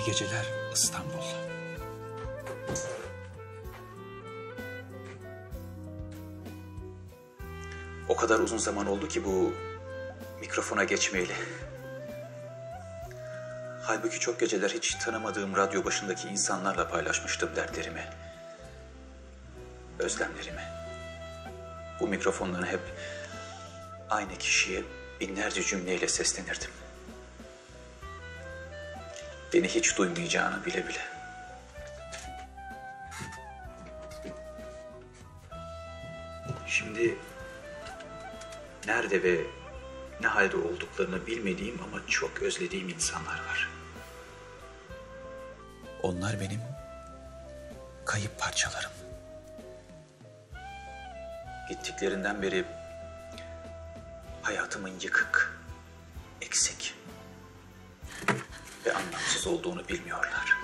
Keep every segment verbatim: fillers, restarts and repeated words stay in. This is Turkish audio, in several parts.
İyi geceler İstanbul. O kadar uzun zaman oldu ki bu mikrofona geçmeyeli. Halbuki çok geceler hiç tanımadığım radyo başındaki insanlarla paylaşmıştım dertlerimi, özlemlerimi. Bu mikrofondan hep aynı kişiye binlerce cümleyle seslenirdim. Beni hiç duymayacağını bile bile. Şimdi nerede ve ne halde olduklarını bilmediğim ama çok özlediğim insanlar var. Onlar benim kayıp parçalarım. Gittiklerinden beri hayatımın yıkık, eksik ve anlamsız olduğunu bilmiyorlar.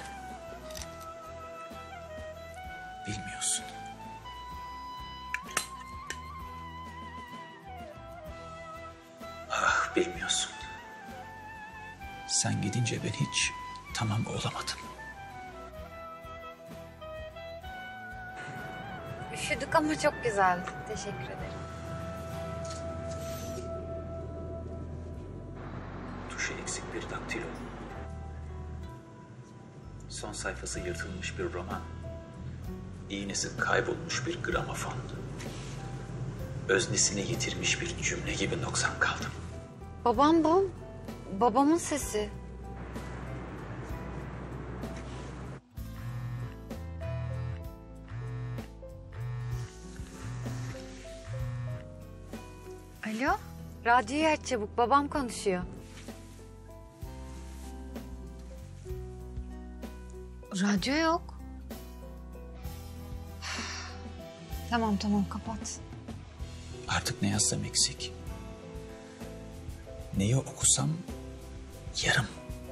Bilmiyorsun. Ah, bilmiyorsun. Sen gidince ben hiç tamam olamadım. Üşüdük ama çok güzeldi. Teşekkür ederim. Tuşu eksik bir daktilo. Son sayfası yırtılmış bir roman. İğnesi kaybolmuş bir gramofon. Öznesini yitirmiş bir cümle gibi noksan kaldım. Babam bu. Babamın sesi. Alo? Radyoyu aç çabuk. Babam konuşuyor. Radyo yok. Tamam tamam kapat. Artık ne yazsam eksik. Neyi okusam yarım.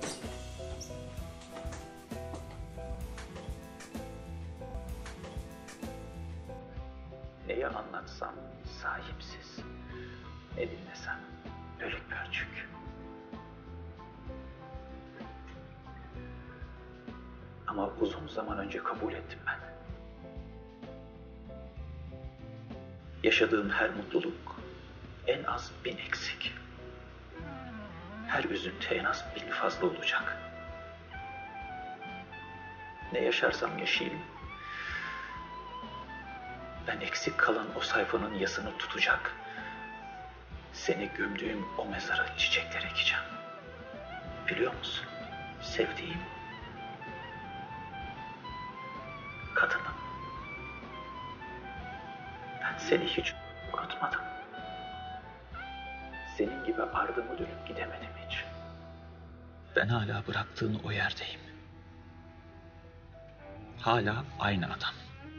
Neyi anlatsam sahipsiz. Ne dinlesem bölük pörçük. Ama uzun zaman önce kabul ettim ben. Yaşadığım her mutluluk en az bin eksik. Her üzüntü en az bin fazla olacak. Ne yaşarsam yaşayayım, ben eksik kalan o sayfanın yasını tutacak. Seni gömdüğüm o mezara çiçekler ekeceğim. Biliyor musun? Sevdiğim kadınım. Ben seni hiç unutmadım. Senin gibi ardımı dönüp gidemedim hiç. Ben hala bıraktığın o yerdeyim. Hala aynı adam.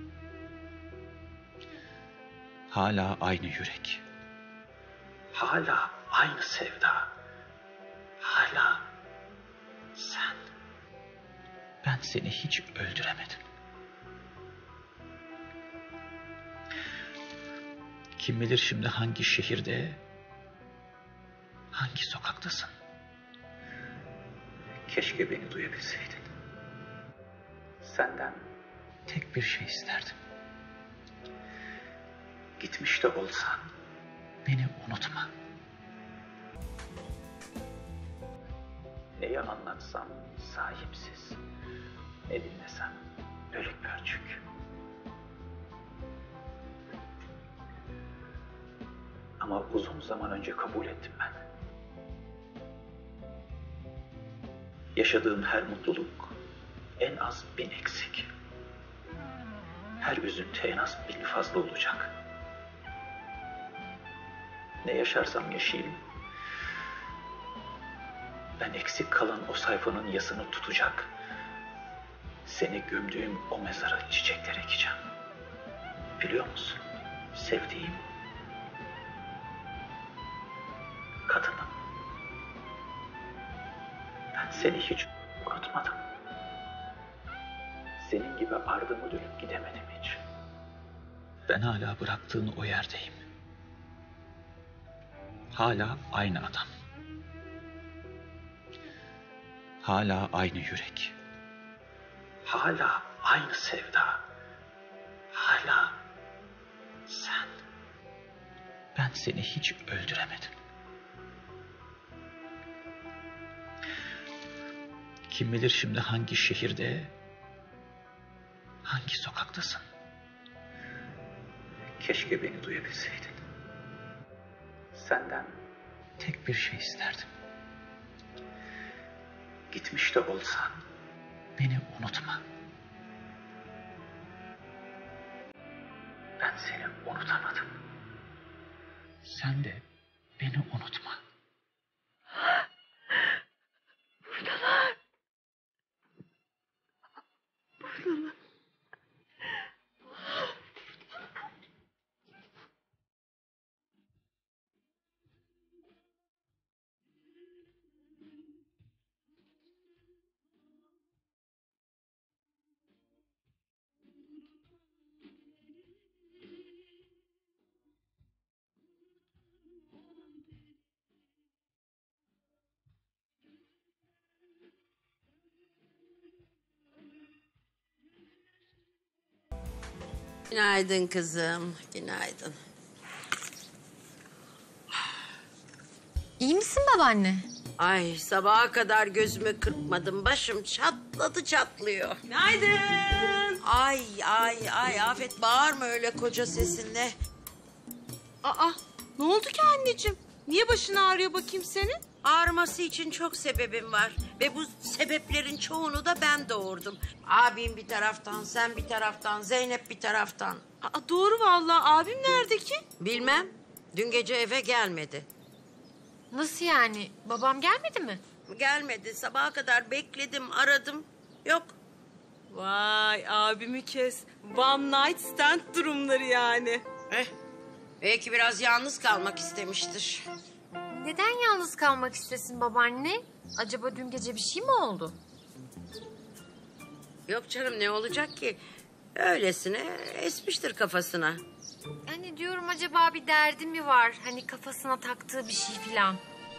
Hala aynı yürek. Hala aynı sevda. Hala sen. Ben seni hiç öldüremedim. Kim bilir şimdi hangi şehirde, hangi sokaktasın? Keşke beni duyabilseydin. Senden tek bir şey isterdim. Gitmiş de olsan beni unutma. Neyi anlatsam sahipsiz. Ne dinlesem bölük pörçük. Ama uzun zaman önce kabul ettim ben. Yaşadığım her mutluluk en az bin eksik. Her üzüntü en az bin fazla olacak. Ne yaşarsam yaşayayım, ben eksik kalan o sayfanın yasını tutacak. Seni gömdüğüm o mezara çiçekler ekeceğim. Biliyor musun? Sevdiğim kadınım. Ben seni hiç unutmadım. Senin gibi ardımı dönüp gidemedim hiç. Ben hala bıraktığın o yerdeyim. Hala aynı adam. Hala hala aynı yürek. Hala aynı sevda. Hala sen. Ben seni hiç öldüremedim. Kim bilir şimdi hangi şehirde, hangi sokaktasın? Keşke beni duyabilseydin. Senden tek bir şey isterdim. Gitmiş de olsan beni unutma. Ben seni unutamadım. Sen de beni unutma. Buradalar. Buradalar. Günaydın kızım, günaydın. İyi misin babaanne? Ay sabaha kadar gözümü kırpmadım, başım çatladı çatlıyor. Günaydın. Ay ay ay Afet bağırma öyle koca sesinle. Aa, ne oldu ki anneciğim? Niye başın ağrıyor bakayım senin? Ağrıması için çok sebebim var ve bu sebeplerin çoğunu da ben doğurdum. Abim bir taraftan, sen bir taraftan, Zeynep bir taraftan. Aa, doğru vallahi. Abim nerede ki? Bilmem, dün gece eve gelmedi. Nasıl yani? Babam gelmedi mi? Gelmedi, sabaha kadar bekledim, aradım, yok. Vay abimi kes. One night stand durumları yani. Eh, belki biraz yalnız kalmak istemiştir. Neden yalnız kalmak istesin babaanne? Acaba dün gece bir şey mi oldu? Yok canım ne olacak ki? Öylesine esmiştir kafasına. Yani diyorum acaba bir derdi mi var? Hani kafasına taktığı bir şey falan.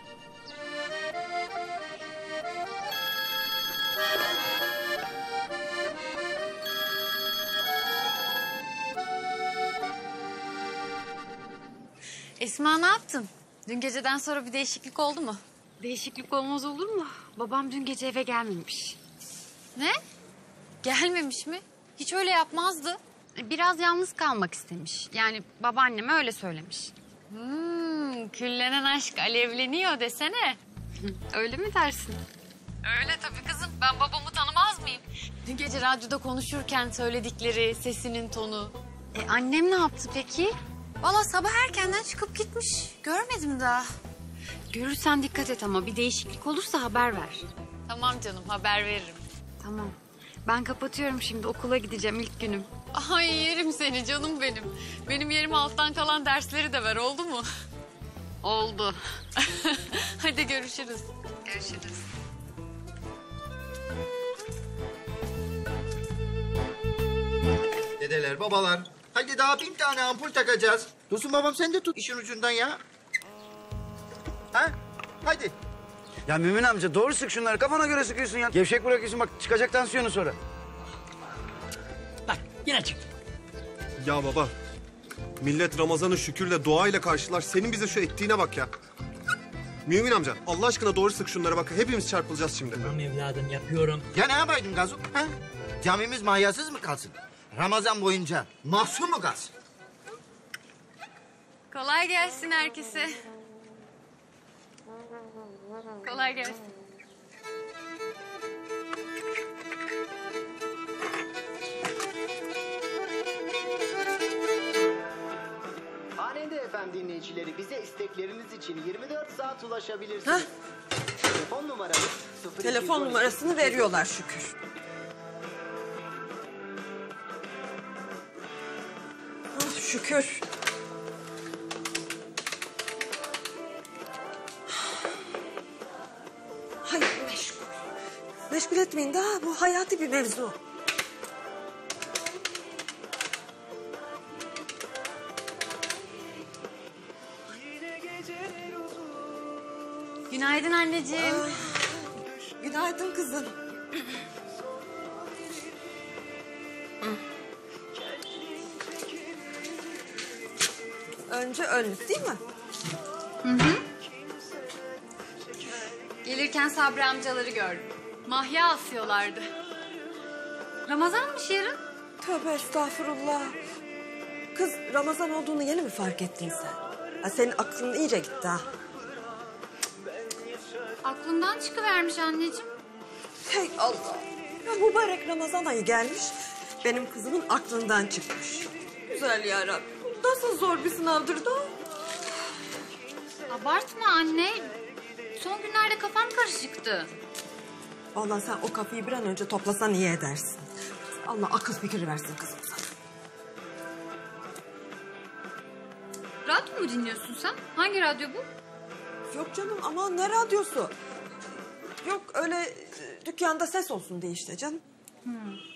Esma ne yaptın? Dün geceden sonra bir değişiklik oldu mu? Değişiklik olmaz olur mu? Babam dün gece eve gelmemiş. Ne? Gelmemiş mi? Hiç öyle yapmazdı. Biraz yalnız kalmak istemiş. Yani babaanneme öyle söylemiş. Hmm, küllenen aşk alevleniyor desene. Öyle mi dersin? Öyle tabii kızım. Ben babamı tanımaz mıyım? Dün gece radyoda konuşurken söyledikleri, sesinin tonu. E, annem ne yaptı peki? Valla sabah erkenden çıkıp gitmiş. Görmedim daha. Görürsen dikkat et ama bir değişiklik olursa haber ver. Tamam canım, haber veririm. Tamam. Ben kapatıyorum şimdi, okula gideceğim ilk günüm. Ay yerim seni canım benim. Benim yerim alttan kalan dersleri de ver, oldu mu? Oldu. Hadi görüşürüz. Görüşürüz. Dedeler, babalar. Hadi daha bin tane ampul takacağız. Dursun babam sen de tut işin ucundan ya. Ha? Hadi. Ya Mümin amca doğru sık şunları, kafana göre sıkıyorsun ya. Gevşek bırakıyorsun, bak çıkacak tansiyonu sonra. Bak yine çıktı. Ya baba, millet Ramazan'ı şükürle, duayla karşılar. Senin bize şu ettiğine bak ya. Mümin amca, Allah aşkına doğru sık şunlara bak. Hepimiz çarpılacağız şimdi. Tamam evladım yapıyorum. Ya ne yapaydın Gazu? Ha? Camimiz mahyasız mı kalsın? Ramazan boyunca mahsur mu kalsın? Kolay gelsin herkese. Kolay gelsin. Hanede efendim dinleyicileri, bize istekleriniz için yirmi dört saat ulaşabilirsiniz. Telefon numaramız sıfır. Telefon numarasını veriyorlar şükür. Ah, şükür. Hayır meşgul. Meşgul etmeyin daha, bu hayati bir mevzu. Günaydın anneciğim. Günaydın kızım. Önce önlük değil mi? Hı hı. Gelirken Sabri amcaları gördüm. Mahya asıyorlardı. Ramazanmış yarın. Tövbe estağfurullah. Kız Ramazan olduğunu yeni mi fark ettin sen? Ha, senin aklın iyice gitti ha. Aklımdan çıkıvermiş anneciğim. Hey Allah. Ya mübarek Ramazan ayı gelmiş. Benim kızımın aklından çıkmış. Güzel yarabbim. Nasıl zor bir sınavdır da o? Abartma anne. Son günlerde kafam karışıktı. Vallahi sen o kafayı bir an önce toplasan iyi edersin. Allah akıl fikir versin kızım sana. Radyo mu dinliyorsun sen? Hangi radyo bu? Yok canım ama ne radyosu? Yok öyle e, dükkanda ses olsun diye işte canım. Hmm.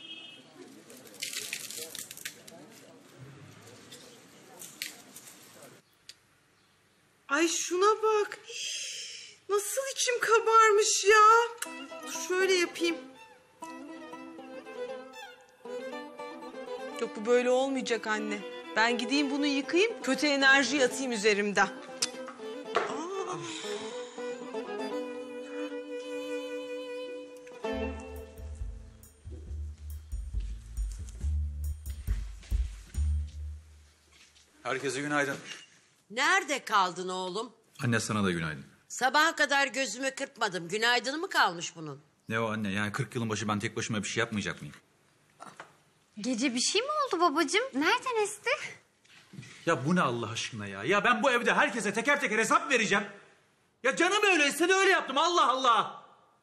Ay şuna bak. Nasıl içim kabarmış ya. Dur şöyle yapayım. Yok bu böyle olmayacak anne. Ben gideyim bunu yıkayayım, kötü enerji atayım üzerimden. Aa. Herkese günaydın. Nerede kaldın oğlum? Anne sana da günaydın. Sabaha kadar gözümü kırpmadım. Günaydın mı kalmış bunun? Ne o anne? Yani kırk yılın başı ben tek başıma bir şey yapmayacak mıyım? Gece bir şey mi oldu babacığım? Nereden esti? Ya bu ne Allah aşkına ya? Ya ben bu evde herkese teker teker hesap vereceğim. Ya canım öyle istedi öyle yaptım Allah Allah.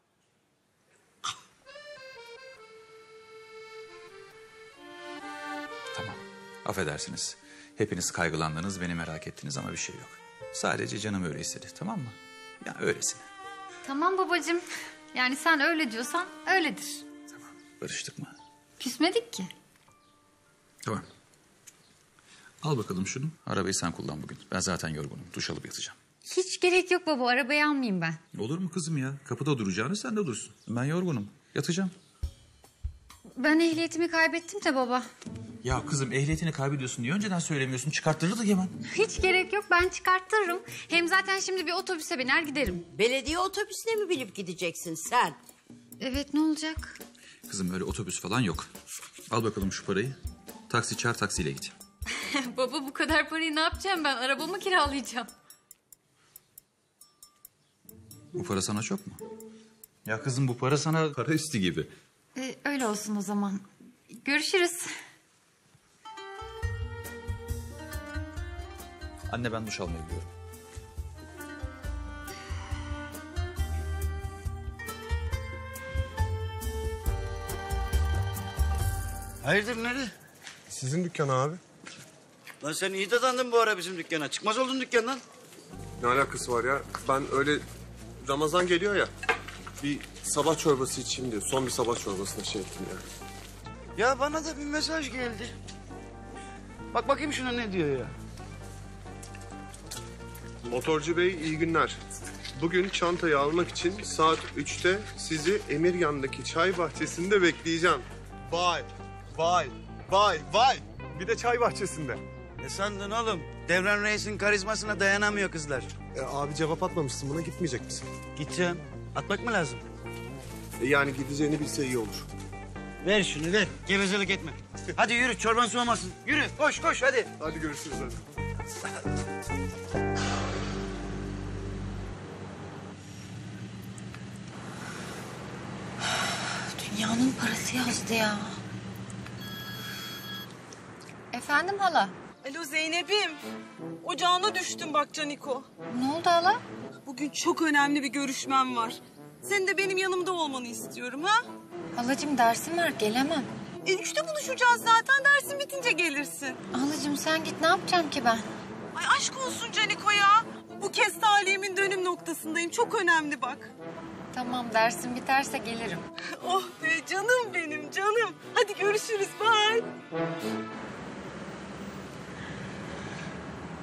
Tamam. Affedersiniz. Hepiniz kaygılandınız, beni merak ettiniz ama bir şey yok. Sadece canım öyle istedi, tamam mı? Ya öylesine. Tamam babacığım. Yani sen öyle diyorsan öyledir. Tamam. Barıştık mı? Küsmedik ki. Tamam. Al bakalım şunu. Arabayı sen kullan bugün. Ben zaten yorgunum. Duş alıp yatacağım. Hiç gerek yok baba. Arabayı almayayım ben. Olur mu kızım ya? Kapıda duracağını sen de dursun. Ben yorgunum. Yatacağım. Ben ehliyetimi kaybettim de baba. Ya kızım ehliyetini kaybediyorsun diye önceden söylemiyorsun. Çıkarttırırdık hemen. Hiç gerek yok. Ben çıkarttırırım. Hem zaten şimdi bir otobüse biner giderim. Belediye otobüsüne mi binip gideceksin sen? Evet ne olacak? Kızım öyle otobüs falan yok. Al bakalım şu parayı. Taksi çağır taksiyle git. Baba bu kadar parayı ne yapacağım ben? Arabamı kiralayacağım. Bu para sana çok mu? Ya kızım bu para sana para üstü gibi. Ee, öyle olsun o zaman. Görüşürüz. Anne ben duş almaya gidiyorum. Hayırdır nereye? Sizin dükkan abi. Lan sen iyi dadandın bu ara bizim dükkana. Çıkmaz oldun dükkandan. Ne alakası var ya? Ben öyle Ramazan geliyor ya. Bir sabah çorbası içeyim diye. Son bir sabah çorbasına şey ettim ya. Ya bana da bir mesaj geldi. Bak bakayım şuna ne diyor ya. Motorcu Bey iyi günler. Bugün çantayı almak için saat üçte sizi Emirgan'daki çay bahçesinde bekleyeceğim. Vay, vay, vay, vay. Bir de çay bahçesinde. Ne sandın oğlum? Devran Reis'in karizmasına dayanamıyor kızlar. E, abi cevap atmamışsın buna gitmeyecek misin? Gideceğim. Atmak mı lazım? E, yani gideceğini bilse iyi olur. Ver şunu ver. Gevezelik etme. Hadi yürü çorban soğumasın. Yürü koş koş hadi. Hadi görüşürüz hadi. Dünyanın parası yazdı ya. Efendim hala? Alo Zeynep'im. Ocağına düştüm bak Caniko. Ne oldu hala? Bugün çok önemli bir görüşmem var. Senin de benim yanımda olmanı istiyorum ha? Halacığım dersim var gelemem. E üçte buluşacağız zaten dersin bitince gelirsin. Halacığım sen git ne yapacağım ki ben? Ay aşk olsun Caniko ya. Bu kez talihimin dönüm noktasındayım. Çok önemli bak. Tamam dersim biterse gelirim. Oh be canım benim canım. Hadi görüşürüz bye.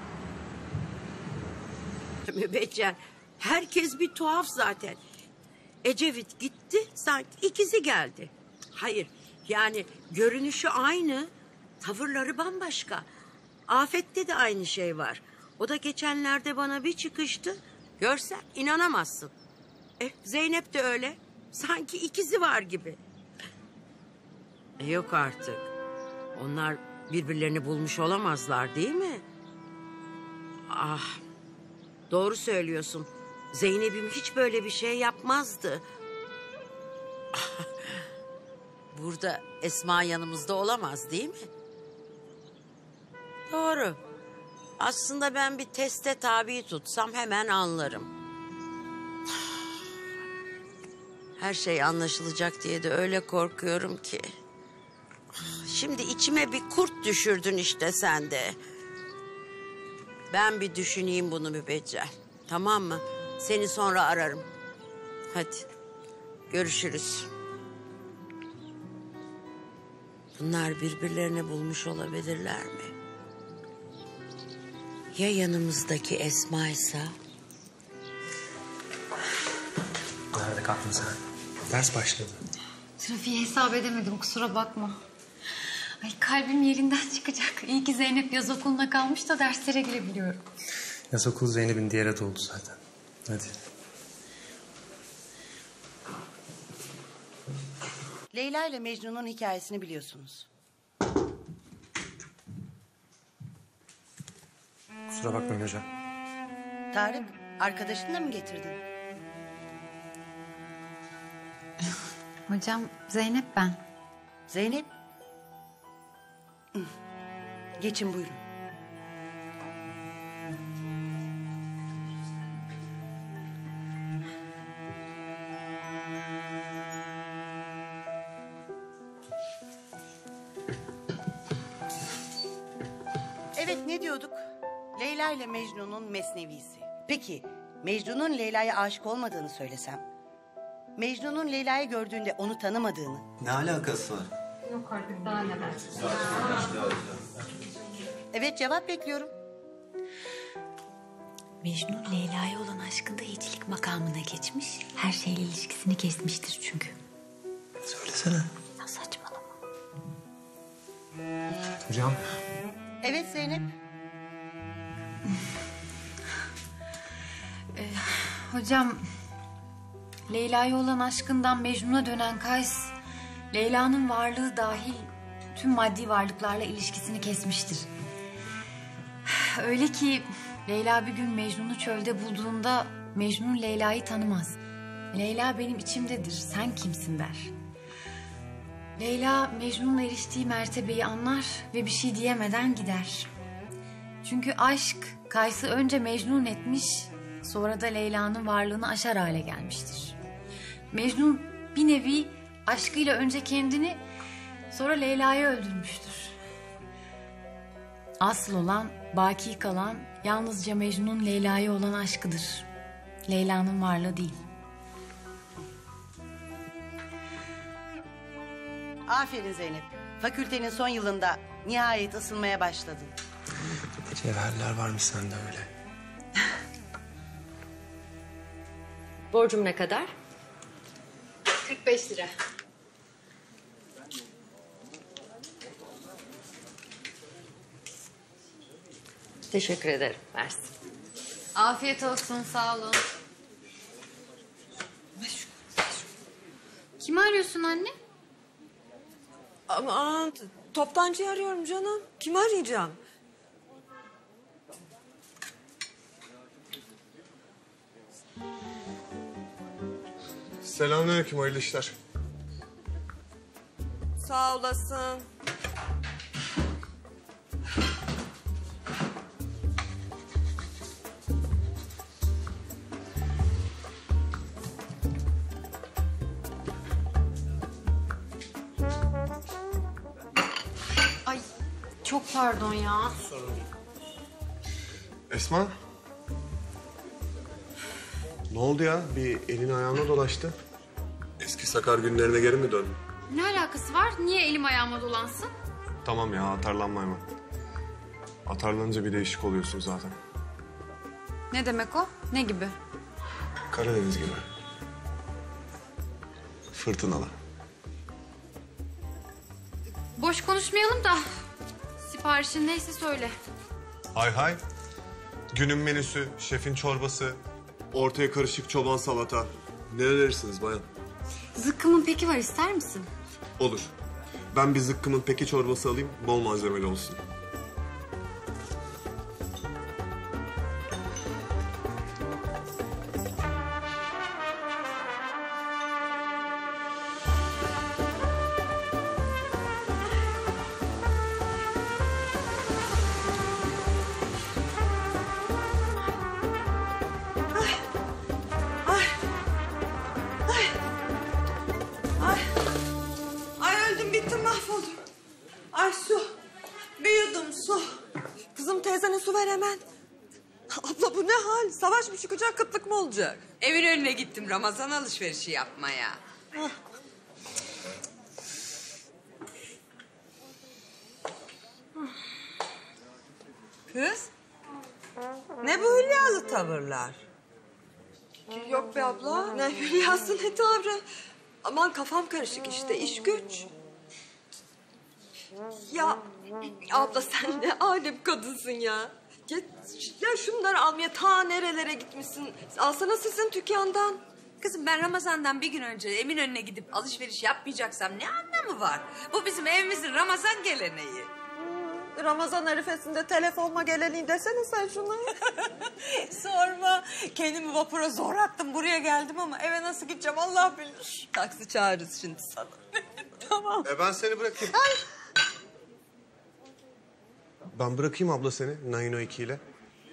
Mübeccel, herkes bir tuhaf zaten. Ecevit gitti, sanki ikizi geldi. Hayır, yani görünüşü aynı, tavırları bambaşka. Afet'te de aynı şey var. O da geçenlerde bana bir çıkıştı. Görsen inanamazsın. E, Zeynep de öyle. Sanki ikizi var gibi. E, yok artık. Onlar birbirlerini bulmuş olamazlar değil mi? Ah, doğru söylüyorsun. Zeynep'im hiç böyle bir şey yapmazdı. Burada Esma yanımızda olamaz değil mi? Doğru. Aslında ben bir teste tabi tutsam hemen anlarım. Her şey anlaşılacak diye de öyle korkuyorum ki. Şimdi içime bir kurt düşürdün işte sen de. Ben bir düşüneyim bunu Mübeccel. Tamam mı? Seni sonra ararım. Hadi. Görüşürüz. Bunlar birbirlerini bulmuş olabilirler mi? Ya yanımızdaki Esma'ysa? Nerede kaldın sen? Ders başladı. Trafiği hesap edemedim, kusura bakma. Ay kalbim yerinden çıkacak. İyi ki Zeynep yaz okuluna kalmış da derslere girebiliyorum. Yaz okulu Zeynep'in diğer adı oldu zaten. Hadi. Leyla ile Mecnun'un hikayesini biliyorsunuz. Kusura bakmayın hocam. Tarık, arkadaşını da mı getirdin? Hocam Zeynep ben. Zeynep? Geçin buyurun. Evet, ne diyorduk? Leyla ile Mecnun'un mesnevisi. Peki, Mecnun'un Leyla'ya aşık olmadığını söylesem? Mecnun'un Leyla'yı gördüğünde onu tanımadığını? Ne alakası var? Yok artık, daha neler. Evet, cevap bekliyorum. Mecnun Leyla'ya olan aşkında hiçlik makamına geçmiş. Her şeyle ilişkisini kesmiştir çünkü. Söylesene. Ya saçmalama. Hocam. Evet Zeynep. Ee, hocam, Leyla'ya olan aşkından Mecnun'a dönen Kays, Leyla'nın varlığı dahil tüm maddi varlıklarla ilişkisini kesmiştir. Öyle ki Leyla bir gün Mecnun'u çölde bulduğunda Mecnun Leyla'yı tanımaz. Leyla benim içimdedir, sen kimsin der. Leyla Mecnun'la eriştiği mertebeyi anlar ve bir şey diyemeden gider. Çünkü aşk Kays'ı önce Mecnun etmiş, sonra da Leyla'nın varlığını aşar hale gelmiştir. Mecnun bir nevi aşkıyla önce kendini, sonra Leyla'yı öldürmüştür. Asıl olan, baki kalan yalnızca Mecnun'un Leyla'ya olan aşkıdır. Leyla'nın varlığı değil. Aferin Zeynep. Fakültenin son yılında nihayet ısınmaya başladın. Cevherler varmış sende öyle. Borcum ne kadar? kırk beş lira. Teşekkür ederim. Versin. Afiyet olsun, sağ olun. Kimi arıyorsun anne? Aman toptancıyı arıyorum canım. Kimi arayacağım? Selamünaleyküm, hayırlı işler. Sağ olasın. Ay çok pardon ya. Esma? Ne oldu ya? Bir elin ayağına dolaştı. Eski sakar günlerine geri mi döndün? Ne alakası var? Niye elim ayağıma dolansın? Tamam ya, atarlanma hemen. Atarlanınca bir değişik oluyorsun zaten. Ne demek o? Ne gibi? Karadeniz gibi. fırtınalı. Boş konuşmayalım da siparişin neyse söyle. Hay hay. Günün menüsü, şefin çorbası, ortaya karışık çoban salata. Nerelersiniz bayan? Zıkkımın peki var, ister misin? Olur. Ben bir zıkkımın peki çorbası alayım, bol malzemeli olsun. Ay öldüm, bittim, mahvoldum. Ay su. Büyüdüm su. Kızım teyzene su ver hemen. Abla bu ne hal? Savaş mı çıkacak, kıtlık mı olacak? Evin önüne gittim Ramazan alışverişi yapmaya. Hah. Kız? Ne bu hülyalı tavırlar? Yok be abla, ne hülyası ne tavrı. Aman kafam karışık işte, iş güç. Ya abla sen ne alem kadınsın ya. Git ya şunları almaya ta nerelere gitmişsin. Alsana sizin dükkandan. Kızım ben Ramazan'dan bir gün önce Eminönü'ne gidip alışveriş yapmayacaksam ne anlamı var? Bu bizim evimizin Ramazan geleneği. Ramazan arifesinde telefonma geleneği desene sen şunu. Sorma. Kendimi vapura zor attım, buraya geldim ama eve nasıl gideceğim Allah bilir. Taksi çağırırız şimdi sana. Tamam. E ben seni bırakayım. Ay. Ben bırakayım abla seni Naino iki ile.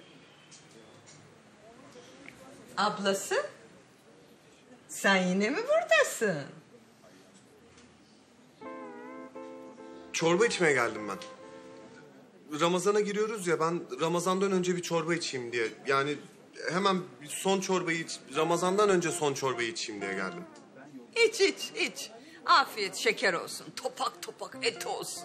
Ablası? Sen yine mi buradasın? Çorba içmeye geldim ben. Ramazan'a giriyoruz ya, ben Ramazan'dan önce bir çorba içeyim diye. Yani hemen bir son çorbayı iç, Ramazan'dan önce son çorbayı içeyim diye geldim. İç iç iç. Afiyet şeker olsun. Topak topak et olsun.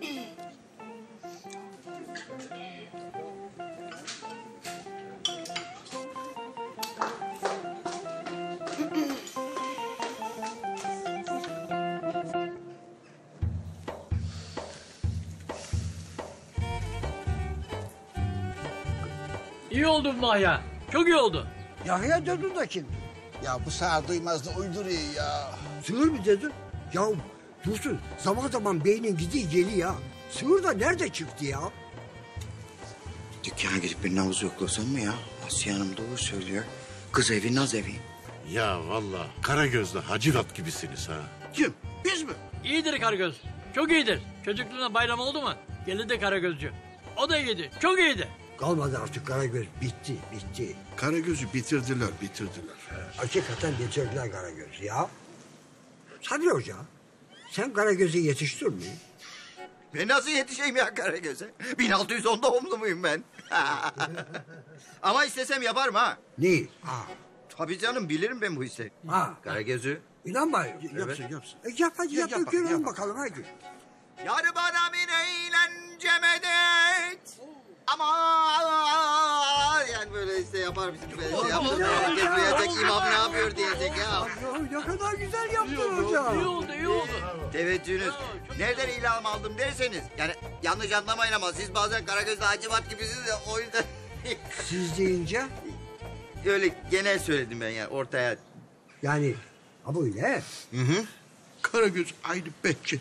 İyi oldu Mahya. Çok iyi oldu. Yahya dedin de kim? Ya bu sağır duymaz da uyduruyor ya. Sığır mı dedin? Ya Dursun zaman zaman beynin gidiyor geliyor ya. Sığır da nerede çıktı ya? Dükkana gidip bir navuz yoklasan mı ya? Asiye Hanım doğru söylüyor. Kız evi naz evi. Ya vallahi Karagöz'le Hacivat gibisiniz ha. Kim? Biz mi? İyidir Karagöz. Çok iyidir. Çocukluğuna bayram oldu mu? Geldi Karagözcü. O da iyiydi. Çok iyiydi. Kalmadı artık Karagöz. Bitti, bitti. Karagöz'ü bitirdiler, bitirdiler. Hakikaten bitirdiler Karagöz'ü ya. Sabri Hoca, sen Karagöz'ü yetiştirmeyin. Ben nasıl yetişeyim ya Karagöz'e? bin altı yüz on doğumlu muyum ben? Ama istesem yaparım ha. Ne? Ha. Tabii canım, bilirim ben bu işi. Ha. Karagöz'ü. İnanma. Evet. Yapsın, yapsın. E, yap hadi yap, yap, görelim yap. Bakalım hadi. Yar bana bir eğlence medet. Ama yani böyle işte yapar bizim böyle şey yaptım. Herkes duyacak, imam ne yapıyor diyecek ya. Ya ne kadar güzel yaptın hocam. İyi oldu, iyi oldu. Teveccühünüz. Nereden ilham aldım derseniz. Yani yanlış anlamayın ama siz bazen Karagöz'le Hacivat gibisiniz ya, o yüzden. Siz deyince? Öyle genel söyledim ben yani ortaya. Yani ha böyle. Hı hı. Karagöz aynı Behçet.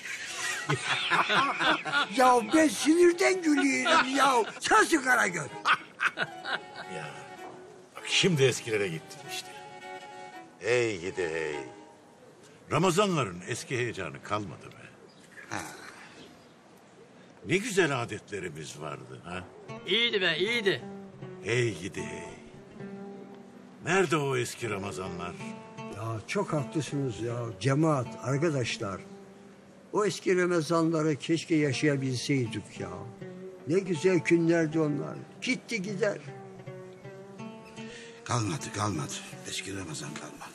Ya ben sinirden gülüyorum ya. Sensin Karagöz. Ya bak şimdi eskilere gittin işte. Hey gidi hey. Ramazanların eski heyecanı kalmadı be. Ha. Ne güzel adetlerimiz vardı ha. İyiydi be, iyiydi. Hey gidi hey. Nerede o eski Ramazanlar? Ya çok haklısınız ya. Cemaat, arkadaşlar. O eski Ramazanları keşke yaşayabilseydik ya. Ne güzel günlerdi onlar. Gitti gider. Kalmadı kalmadı. Eski Ramazan kalmadı.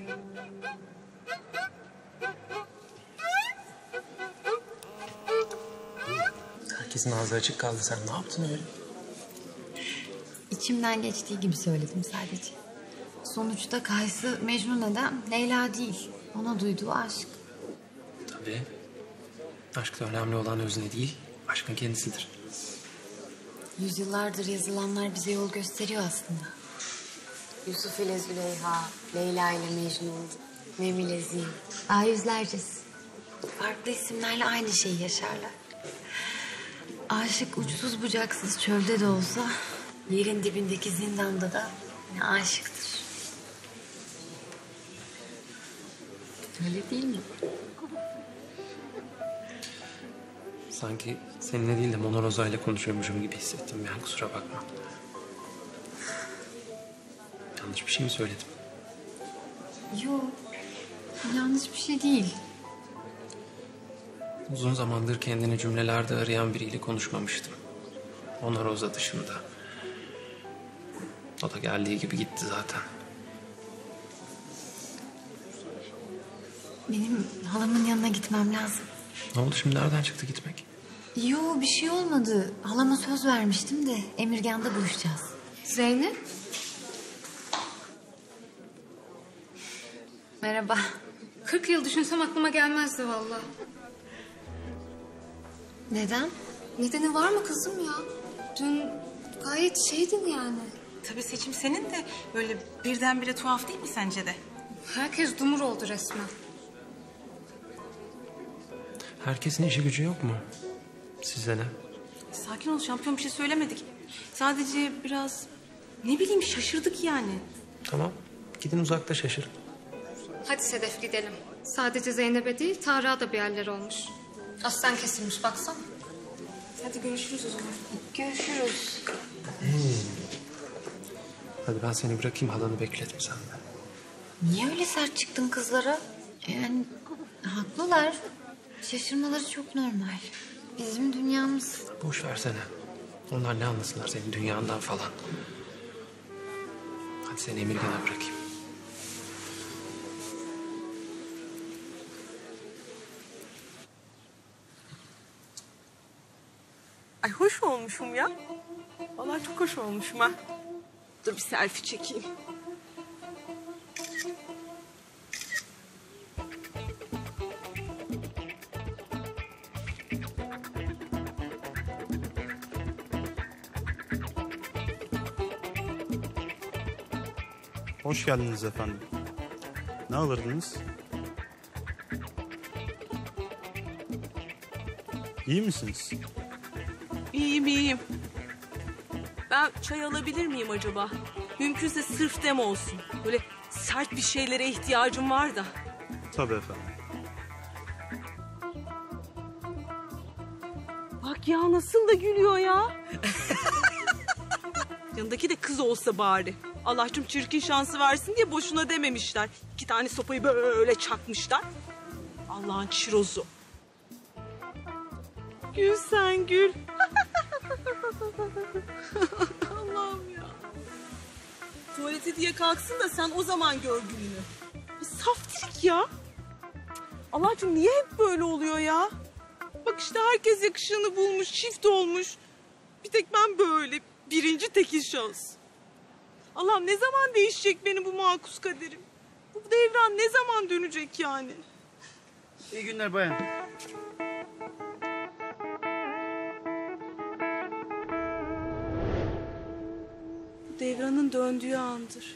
Herkesin ağzı açık kaldı. Sen ne yaptın öyle? İçimden geçtiği gibi söyledim sadece. Sonuçta Kaysı Mecnun neden, Leyla değil. ona duyduğu aşk. Tabii. Aşkta önemli olan özne değil, aşkın kendisidir. Yüzyıllardır yazılanlar bize yol gösteriyor aslında. Yusuf ile Züleyha, Leyla ile Mecnun, Mem ile Zin. Daha yüzlercesi. Farklı isimlerle aynı şeyi yaşarlar. Aşık uçsuz bucaksız çölde de olsa... yerin dibindeki zindanda da ne aşıktır. Öyle değil mi? Sanki seninle değil de Mona Rosa ile konuşuyormuşum gibi hissettim yani, kusura bakma. Yanlış bir şey mi söyledim? Yok, yanlış bir şey değil. Uzun zamandır kendini cümlelerde arayan biriyle konuşmamıştım. Mona Rosa dışında. O da geldiği gibi gitti zaten. Benim halamın yanına gitmem lazım. Ne oldu şimdi, nereden çıktı gitmek? Yo, bir şey olmadı. Halama söz vermiştim de Emirgan'da buluşacağız. Zeynep? Merhaba. Kırk yıl düşünsem aklıma gelmezdi vallahi. Neden? Nedeni var mı kızım ya? Dün gayet şeydin yani. Tabii Seçim, senin de böyle birdenbire tuhaf değil mi sence de? Herkes dumur oldu resmen. Herkesin işi gücü yok mu? Size ne? Sakin ol şampiyon, bir şey söylemedik. Sadece biraz ne bileyim şaşırdık yani. Tamam, gidin uzakta şaşırın. Hadi Sedef gidelim. Sadece Zeynep'e değil Tarık'a da bir yerler olmuş. Aslan kesilmiş baksana. Hadi görüşürüz o zaman. Görüşürüz. Hmm. Hadi ben seni bırakayım, halanı bekledim senden. Niye öyle sert çıktın kızlara? Yani haklılar. Şaşırmaları çok normal. Bizim dünyamız... Boş versene. Onlar ne anlasınlar senin dünyandan falan. Hadi seni Emirgan'a bırakayım. Ay hoş olmuşum ya. Vallahi çok hoş olmuşum ha. Dur bir selfie çekeyim. Hoş geldiniz efendim. Ne alırdınız? İyi misiniz? İyiyim iyiyim. Ben çay alabilir miyim acaba? Mümkünse sırf dem olsun. Böyle sert bir şeylere ihtiyacım var da. Tabii efendim. Bak ya nasıl da gülüyor ya. Yanındaki de kız olsa bari. Allah'cığım çirkin şansı versin diye boşuna dememişler. İki tane sopayı böyle çakmışlar. Allah'ın çirozu. Gül sen gül. Allah'ım ya. Tuvalete diye kalksın da sen o zaman gör gününü. Bir saftirik ya. Allah'cığım niye hep böyle oluyor ya? Bak işte herkes yakışığını bulmuş, çift olmuş. Bir tek ben böyle birinci tekil şans. Allah'ım ne zaman değişecek benim bu makus kaderim? Bu devran ne zaman dönecek yani? İyi günler bayan. Bu devranın döndüğü andır.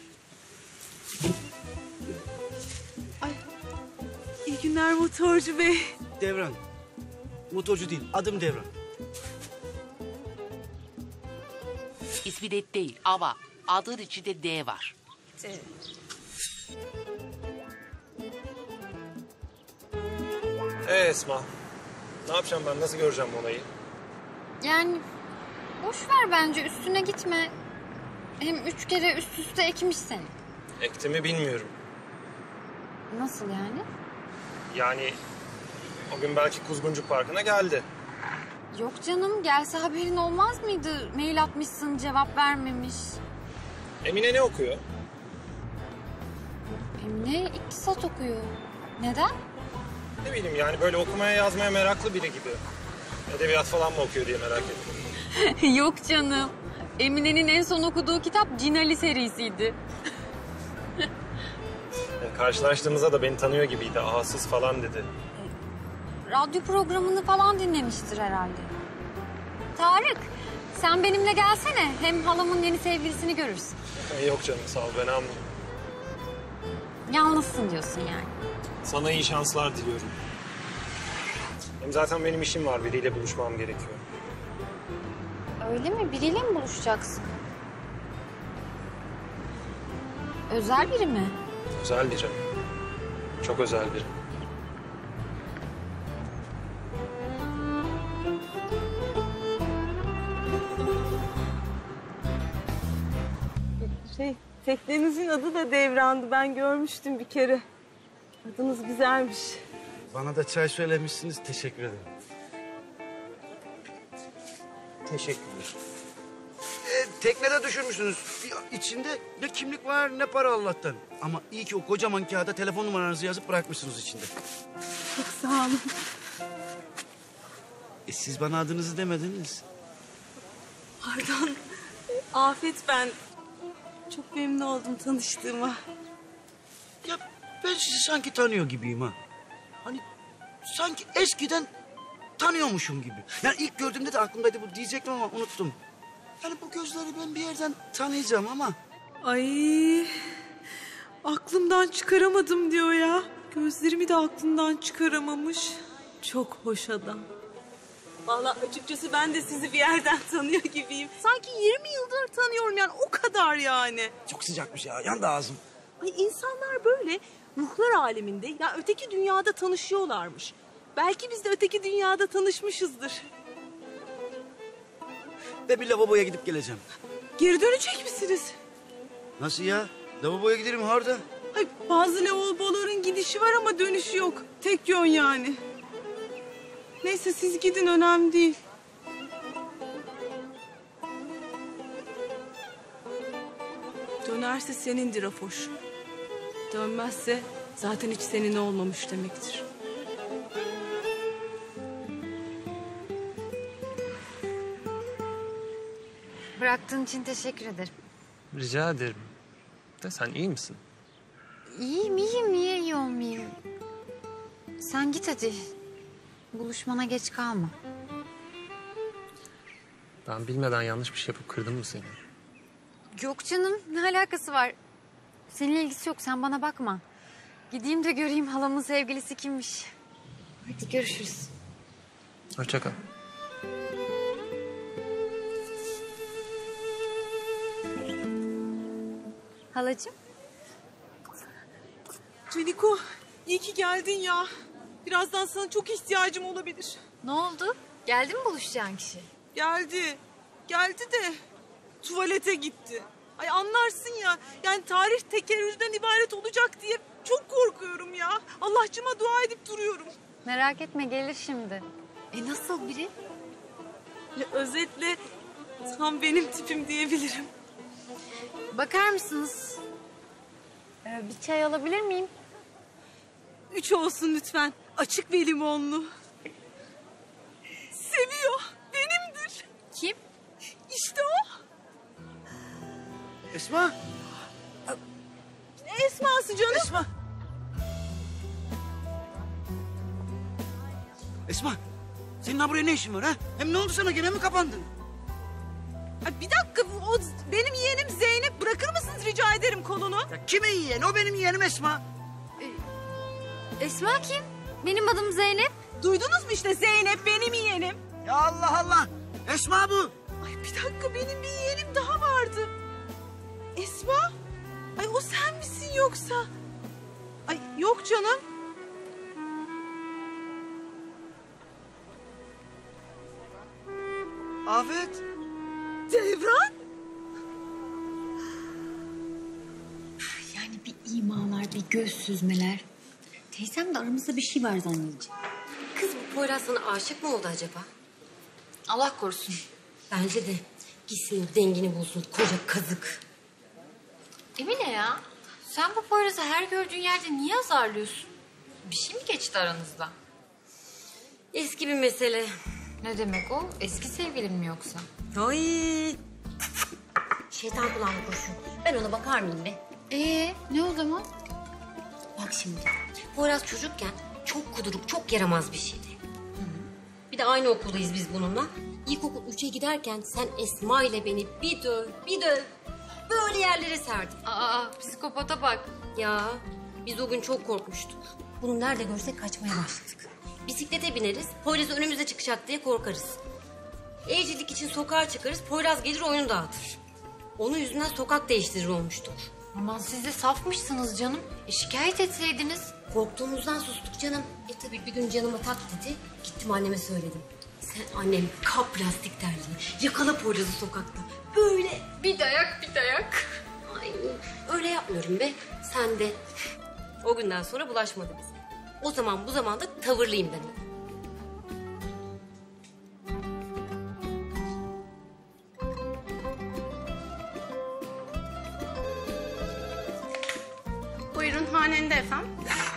Ay, iyi günler motorcu bey. Devran. Motorcu değil, adım Devran. İsmi de değil ama adın içinde D var. Evet. Ee Esma, ne yapacağım ben? Nasıl göreceğim Mona'yı? Yani boş ver bence üstüne gitme. Hem üç kere üst üste ekmiş seni. Ekti mi bilmiyorum. Nasıl yani? Yani o gün belki Kuzguncuk Parkı'na geldi. Yok canım gelse haberin olmaz mıydı? Mail atmışsın cevap vermemiş. Emine ne okuyor? Emine iktisat okuyor. Neden? Ne bileyim yani böyle okumaya yazmaya meraklı biri gibi. Edebiyat falan mı okuyor diye merak ettim. Yok canım. Emine'nin en son okuduğu kitap Cinali serisiydi. Ya karşılaştığımızda da beni tanıyor gibiydi. Ahasız falan dedi. Radyo programını falan dinlemiştir herhalde. Tarık, sen benimle gelsene. Hem halamın yeni sevgilisini görürsün. Ee, yok canım sağ ol, ben almayayım. Yalnızsın diyorsun yani. Sana iyi şanslar diliyorum. Hem zaten benim işim var, biriyle buluşmam gerekiyor. Öyle mi? Biriyle mi buluşacaksın? Özel biri mi? Özel biri. Çok özel biri. Şey, teknemizin adı da Devran'dı. Ben görmüştüm bir kere. Adınız güzelmiş. Bana da çay söylemişsiniz. Teşekkür ederim. Teşekkürler. Ee, teknede düşürmüşsünüz. İçinde ne kimlik var ne para Allah'tan. Ama iyi ki o kocaman kağıda telefon numaranızı yazıp bırakmışsınız içinde. Çok sağ olun. E, siz bana adınızı demediniz. Pardon. Afet ben. Çok memnun oldum tanıştığıma. Ya ben sizi sanki tanıyor gibiyim ha. Hani sanki eskiden tanıyormuşum gibi. Yani ilk gördüğümde de aklımdaydı bu diyecektim ama unuttum. Yani bu gözleri ben bir yerden tanıyacağım ama. Ay, aklımdan çıkaramadım diyor ya. Gözlerimi de aklından çıkaramamış. Çok hoş adam. Vallahi açıkçası ben de sizi bir yerden tanıyor gibiyim. Sanki yirmi yıldır tanıyorum yani o kadar yani. Çok sıcakmış ya, yandı ağzım. Ay insanlar böyle ruhlar aleminde ya öteki dünyada tanışıyorlarmış. Belki biz de öteki dünyada tanışmışızdır. Ve bir lavaboya gidip geleceğim. Geri dönecek misiniz? Nasıl ya? Lavaboya giderim harda. Ay, bazı lavaboların gidişi var ama dönüşü yok. Tek yön yani. Neyse siz gidin önemli değil. Dönerse senindir Afoş. Dönmezse zaten hiç senin olmamış demektir. Bıraktığın için teşekkür ederim. Rica ederim. De sen iyi misin? İyiyim, iyiyim. Niye iyi olmayayım? Sen git hadi. Buluşmana geç kalma. Ben bilmeden yanlış bir şey yapıp kırdım mı seni? Yok canım, ne alakası var? Seninle ilgisi yok, sen bana bakma. Gideyim de göreyim halamın sevgilisi kimmiş. Hadi görüşürüz. Hoşça kal. Halacığım. Caniko, iyi ki geldin ya. Birazdan sana çok ihtiyacım olabilir. Ne oldu? Geldi mi buluşacağın kişi? Geldi. Geldi de tuvalete gitti. Ay anlarsın ya. Yani tarih tekerrürden ibaret olacak diye çok korkuyorum ya. Allah'cıma dua edip duruyorum. Merak etme, gelir şimdi. E nasıl biri? Ya, özetle tam benim tipim diyebilirim. Bakar mısınız? Ee, bir çay alabilir miyim? Üç olsun lütfen. Açık ve limonlu. Seviyor. Benimdir. Kim? İşte o. Esma. Esma'sı canım. Esma. Esma. Senin ha buraya ne işin var ha? Hem ne oldu sana, gene mi kapandın? Ay, bir dakika, o benim yeğenim Zeynep. Bırakır mısınız rica ederim kolunu? Ya kime yeğen? O benim yeğenim Esma. Esma kim? Benim adım Zeynep. Duydunuz mu işte, Zeynep benim yeğenim. Ya Allah Allah. Esma bu. Ay bir dakika, benim bir yeğenim daha vardı. Esma? Ay o sen misin yoksa? Ay yok canım. Afet. Devran? Yani bir imalar, bir göz süzmeler. Teyzem de aramızda bir şey var zannedecek. Kız bu Poyraz sana aşık mı oldu acaba? Allah korusun. Bence de. Gitsin dengini bulsun koca kazık. Emine ya, sen bu Poyraz'ı her gördüğün yerde niye azarlıyorsun? Bir şey mi geçti aranızda? Eski bir mesele. Ne demek o? Eski sevgilin mi yoksa? Ay. Şeytan kulağına kurşun. Ben ona bakar mıyım be? Ee, ne o zaman? Bak şimdi. Poyraz çocukken çok kuduruk, çok yaramaz bir şeydi. Bir de aynı okuldayız biz bununla. İlkokul üçe giderken sen Esma ile beni bir döv, bir döv. Böyle yerlere serdin. Aa, psikopata bak. Ya biz o gün çok korkmuştuk. Bunu nerede görsek kaçmaya başladık. Bisiklete bineriz, Poyraz önümüze çıkacak diye korkarız. Evcilik için sokağa çıkarız, Poyraz gelir oyunu dağıtır. Onun yüzünden sokak değiştirir olmuştuk. Aman siz de safmışsınız canım. E, şikayet etseydiniz. Korktuğumuzdan sustuk canım. E tabii bir gün canıma tak dedi. Gittim anneme söyledim. Sen annem kap lastik terliği. Yakala Poyraz'ı sokakta. Böyle. Bir dayak bir dayak. Ay, öyle yapmıyorum be. Sen de. O günden sonra bulaşmadı bize. O zaman bu zamanda tavırlıyım dedim. Buyurun hanende efendim.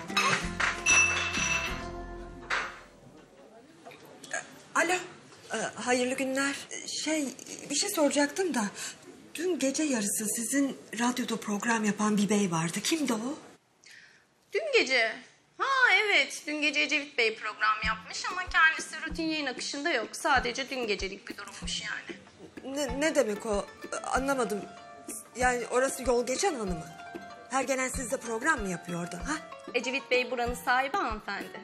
Alo, e, hayırlı günler. Şey, bir şey soracaktım da... Dün gece yarısı sizin radyoda program yapan bir bey vardı. Kimdi o? Dün gece. Ha evet, dün gece Ecevit Bey program yapmış ama kendisi rutin yayın akışında yok. Sadece dün gecelik bir durummuş yani. Ne, ne demek o? Anlamadım. Yani orası yol geçen hanı mı? Her gelen sizde program mı yapıyordu? Ha? Ecevit Bey buranın sahibi hanımefendi.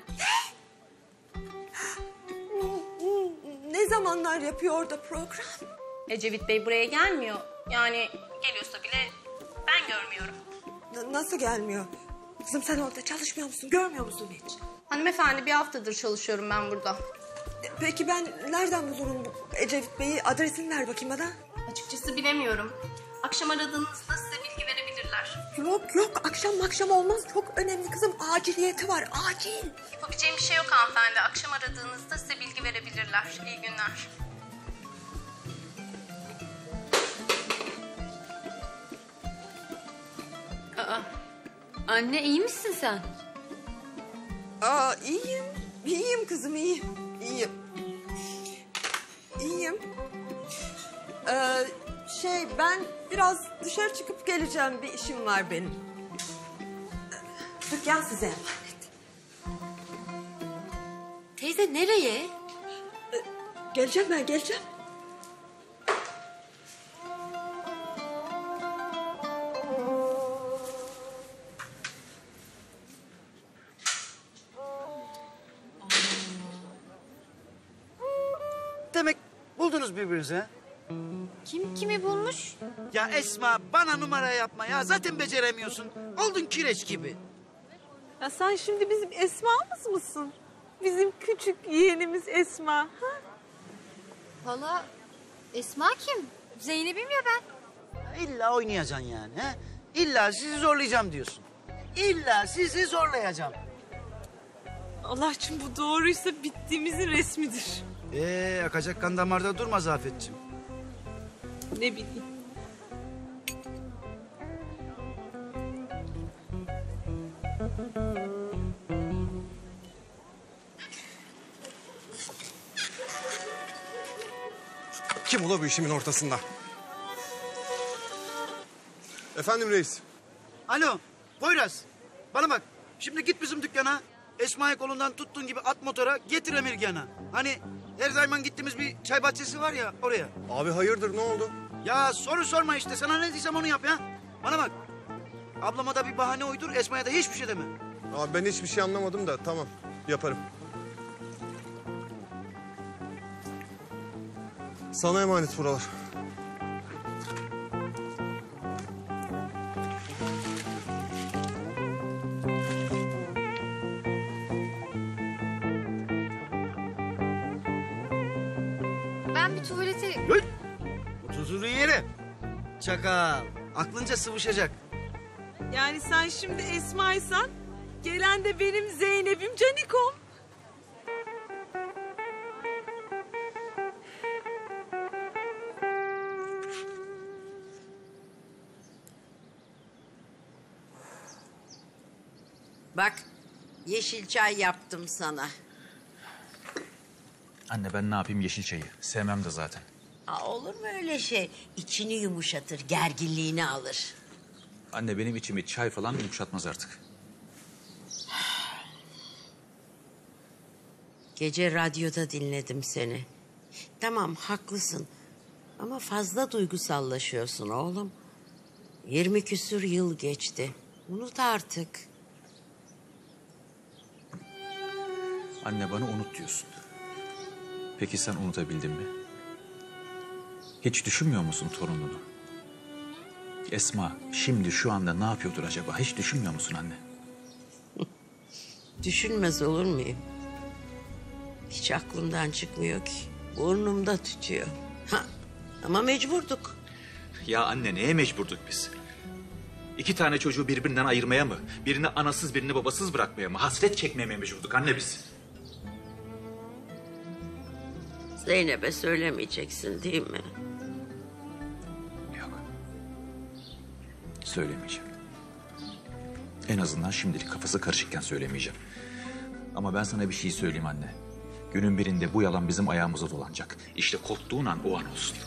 Ne zamanlar yapıyor orada program? Ecevit Bey buraya gelmiyor. Yani geliyorsa bile ben görmüyorum. N- nasıl gelmiyor? Kızım sen orada çalışmıyor musun? Görmüyor musun hiç? Hanımefendi bir haftadır çalışıyorum ben burada. E, Peki ben nereden bulurum bu Ecevit Bey'i? Adresini ver bakayım bana. Açıkçası bilemiyorum. Akşam aradığınızda size bilgi verebilirler. Yok yok akşam akşam olmaz. Çok önemli kızım. Aciliyeti var. Acil. Yapabileceğim bir şey yok hanımefendi. Akşam aradığınızda size bilgi verebilirler. İyi günler. Aa, anne iyi misin sen? Aa iyiyim. İyiyim kızım iyiyim. İyiyim. İyiyim. Ee, şey ben biraz dışarı çıkıp geleceğim. Bir işim var benim. Dükkan size emanet. Teyze nereye? Ee, geleceğim ben geleceğim. Demek buldunuz birbirinizi ha? Kim kimi bulmuş? Ya Esma bana numara yapma ya. Zaten beceremiyorsun. Oldun kireç gibi. Ya sen şimdi bizim Esma'mız mısın? Bizim küçük yeğenimiz Esma. Ha? Hala Esma kim? Zeynep'im ya ben. İlla oynayacaksın yani. He? İlla sizi zorlayacağım diyorsun. İlla sizi zorlayacağım. Allah'cığım bu doğruysa bittiğimizin resmidir. Ee, akacak kan damarda durmaz Afetciğim. Ne bileyim. Kim ula bu işimin ortasında? Efendim reis. Alo, Poyraz. Bana bak, şimdi git bizim dükkana. Esma'yı kolundan tuttuğun gibi at motora, getir Emirgan'a. Hani her zaman gittiğimiz bir çay bahçesi var ya, oraya. Abi hayırdır, ne oldu? Ya soru sorma işte, sana ne diysem onu yap ya. Bana bak, ablama da bir bahane uydur, Esma'ya da hiçbir şey deme. Abi ben hiçbir şey anlamadım da tamam, yaparım. Sana emanet buralar. Ben bir tuvalete... Oturduğun yere. Çakal, aklınca sıvışacak. Yani sen şimdi Esma'ysan gelen de benim Zeynep'im Canikom. Bak yeşil çay yaptım sana. Anne ben ne yapayım yeşil çayı? Sevmem de zaten. Aa, olur mu öyle şey? İçini yumuşatır, gerginliğini alır. Anne benim içimi çay falan yumuşatmaz artık. Gece radyoda dinledim seni. Tamam haklısın ama fazla duygusallaşıyorsun oğlum. Yirmi küsür yıl geçti. Unut artık. Anne bana unut diyorsun. Peki sen unutabildin mi? Hiç düşünmüyor musun torununu? Esma şimdi şu anda ne yapıyordur acaba? Hiç düşünmüyor musun anne? Düşünmez olur muyum? Hiç aklımdan çıkmıyor ki. Burnumda tütüyor. Ha, ama mecburduk. Ya anne neye mecburduk biz? İki tane çocuğu birbirinden ayırmaya mı? Birini anasız birini babasız bırakmaya mı? Hasret çekmeye mi mecburduk anne biz? Zeynep'e söylemeyeceksin değil mi? Söylemeyeceğim. En azından şimdilik kafası karışıkken söylemeyeceğim. Ama ben sana bir şey söyleyeyim anne. Günün birinde bu yalan bizim ayağımıza dolanacak. İşte korktuğun an o an olsun.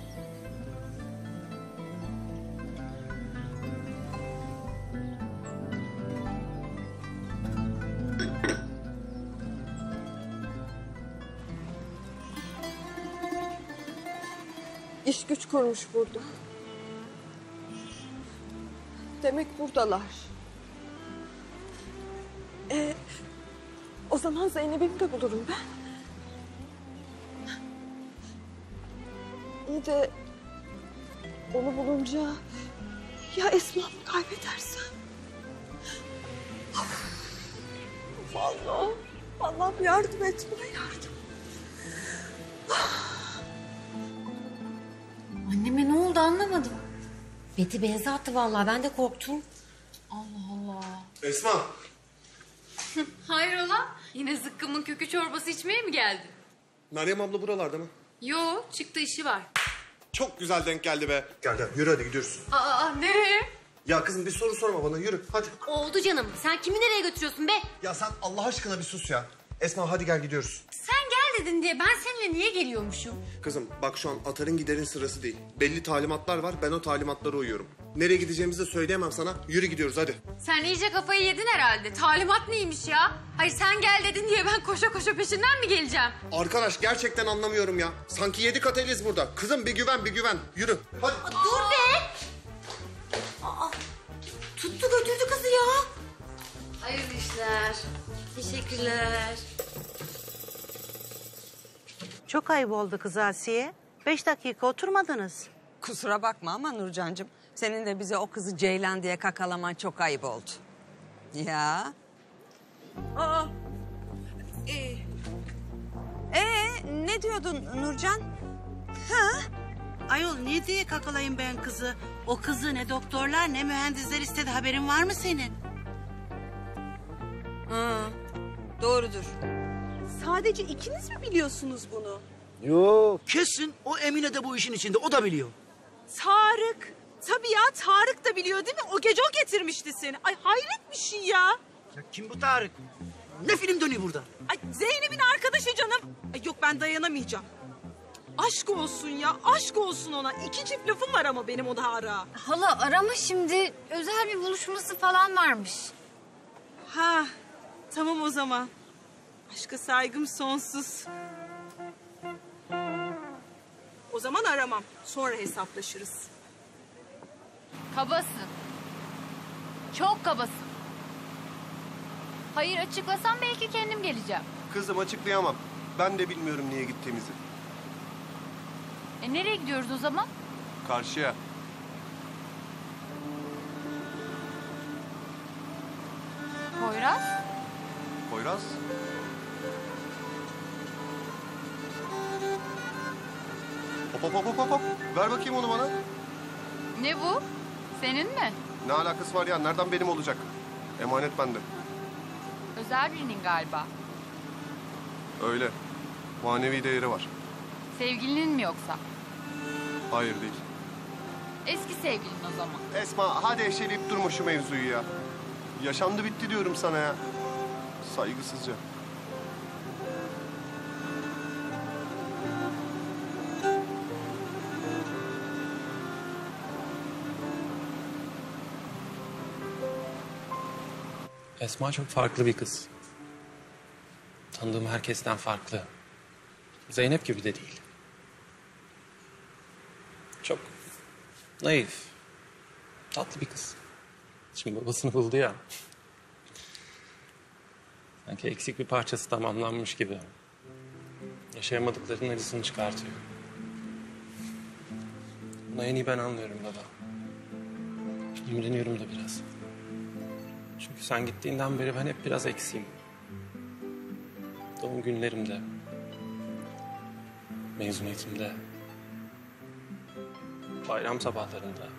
İş güç kurmuş burada. Demek buradalar. Ee, o zaman Zeynep'imi de bulurum ben. İyi de onu bulunca ya Esma'mı kaybedersem? Vallahi, Allah'ım yardım et bana yardım. Anneme ne oldu anlamadım. Beti benze attı vallahi, ben de korktum. Allah Allah. Esma. Hayrola? Yine zıkkımın kökü çorbası içmeye mi geldin? Meryem abla buralarda mı? Yo, çıktı işi var. Çok güzel denk geldi be. Gel gel yürü hadi gidiyoruz. Aa, nereye? Ya kızım bir soru sorma bana yürü hadi. Oldu canım. Sen kimi nereye götürüyorsun be? Ya sen Allah aşkına bir sus ya. Esma hadi gel gidiyoruz. Sen gel dedin diye ben seninle niye geliyormuşum? Kızım bak şu an atarın giderin sırası değil. Belli talimatlar var, ben o talimatlara uyuyorum. Nereye gideceğimizi de söyleyemem sana. Yürü gidiyoruz hadi. Sen iyice kafayı yedin herhalde. Talimat neymiş ya? Hayır sen gel dedin diye ben koşa koşa peşinden mi geleceğim? Arkadaş gerçekten anlamıyorum ya. Sanki yedi kat eliz burada. Kızım bir güven bir güven. Yürü. Hadi. Dur be! Aa, tuttu götürdü kızı ya. Hayırlı işler. Teşekkürler. Çok ayıp oldu kız Asiye. Beş dakika oturmadınız. Kusura bakma ama Nurcancığım, senin de bize o kızı Ceylan diye kakalaman çok ayıp oldu. Ya. Aa. Ee, ee, ne diyordun Nurcan? Ha? Ayol ne diye kakalayayım ben kızı? O kızı ne doktorlar ne mühendisler istedi, haberin var mı senin? Hı, doğrudur. Sadece ikiniz mi biliyorsunuz bunu? Yok kesin o Emine de bu işin içinde, o da biliyor. Tarık. Tabii ya, Tarık da biliyor değil mi? O gece o getirmişti seni. Ay hayret bir şey ya. Ya kim bu Tarık? Ne film dönüyor burada? Ay Zeynep'in arkadaşı canım. Ay yok ben dayanamayacağım. Aşk olsun ya, aşk olsun ona. İki çift lafım var ama benim o Tarık'a. Hala arama şimdi. Özel bir buluşması falan varmış. Ha, tamam o zaman. Aşka saygım sonsuz. O zaman aramam. Sonra hesaplaşırız. Kabasın. Çok kabasın. Hayır açıklasam belki kendim geleceğim. Kızım açıklayamam. Ben de bilmiyorum niye gittiğimizi. E nereye gidiyoruz o zaman? Karşıya. Poyraz? Poyraz. Hop hop hop hop hop. Ver bakayım onu bana. Ne bu? Senin mi? Ne alakası var ya? Nereden benim olacak? Emanet bende. Özel birinin galiba. Öyle. Manevi değeri var. Sevgilinin mi yoksa? Hayır değil. Eski sevgilin o zaman. Esma hadi eşeleyip durma şu mevzuyu ya. Yaşandı bitti diyorum sana ya. Saygısızca. Esma çok farklı bir kız. tanıdığım herkesten farklı. Zeynep gibi de değil. Çok naif, tatlı bir kız. Şimdi babasını buldu ya. Sanki eksik bir parçası tamamlanmış gibi. Yaşayamadıklarının acısını çıkartıyor. Buna en iyi ben anlıyorum baba. İmreniyorum da biraz. Çünkü sen gittiğinden beri ben hep biraz eksiğim. Doğum günlerimde, mezuniyetimde, bayram sabahlarında,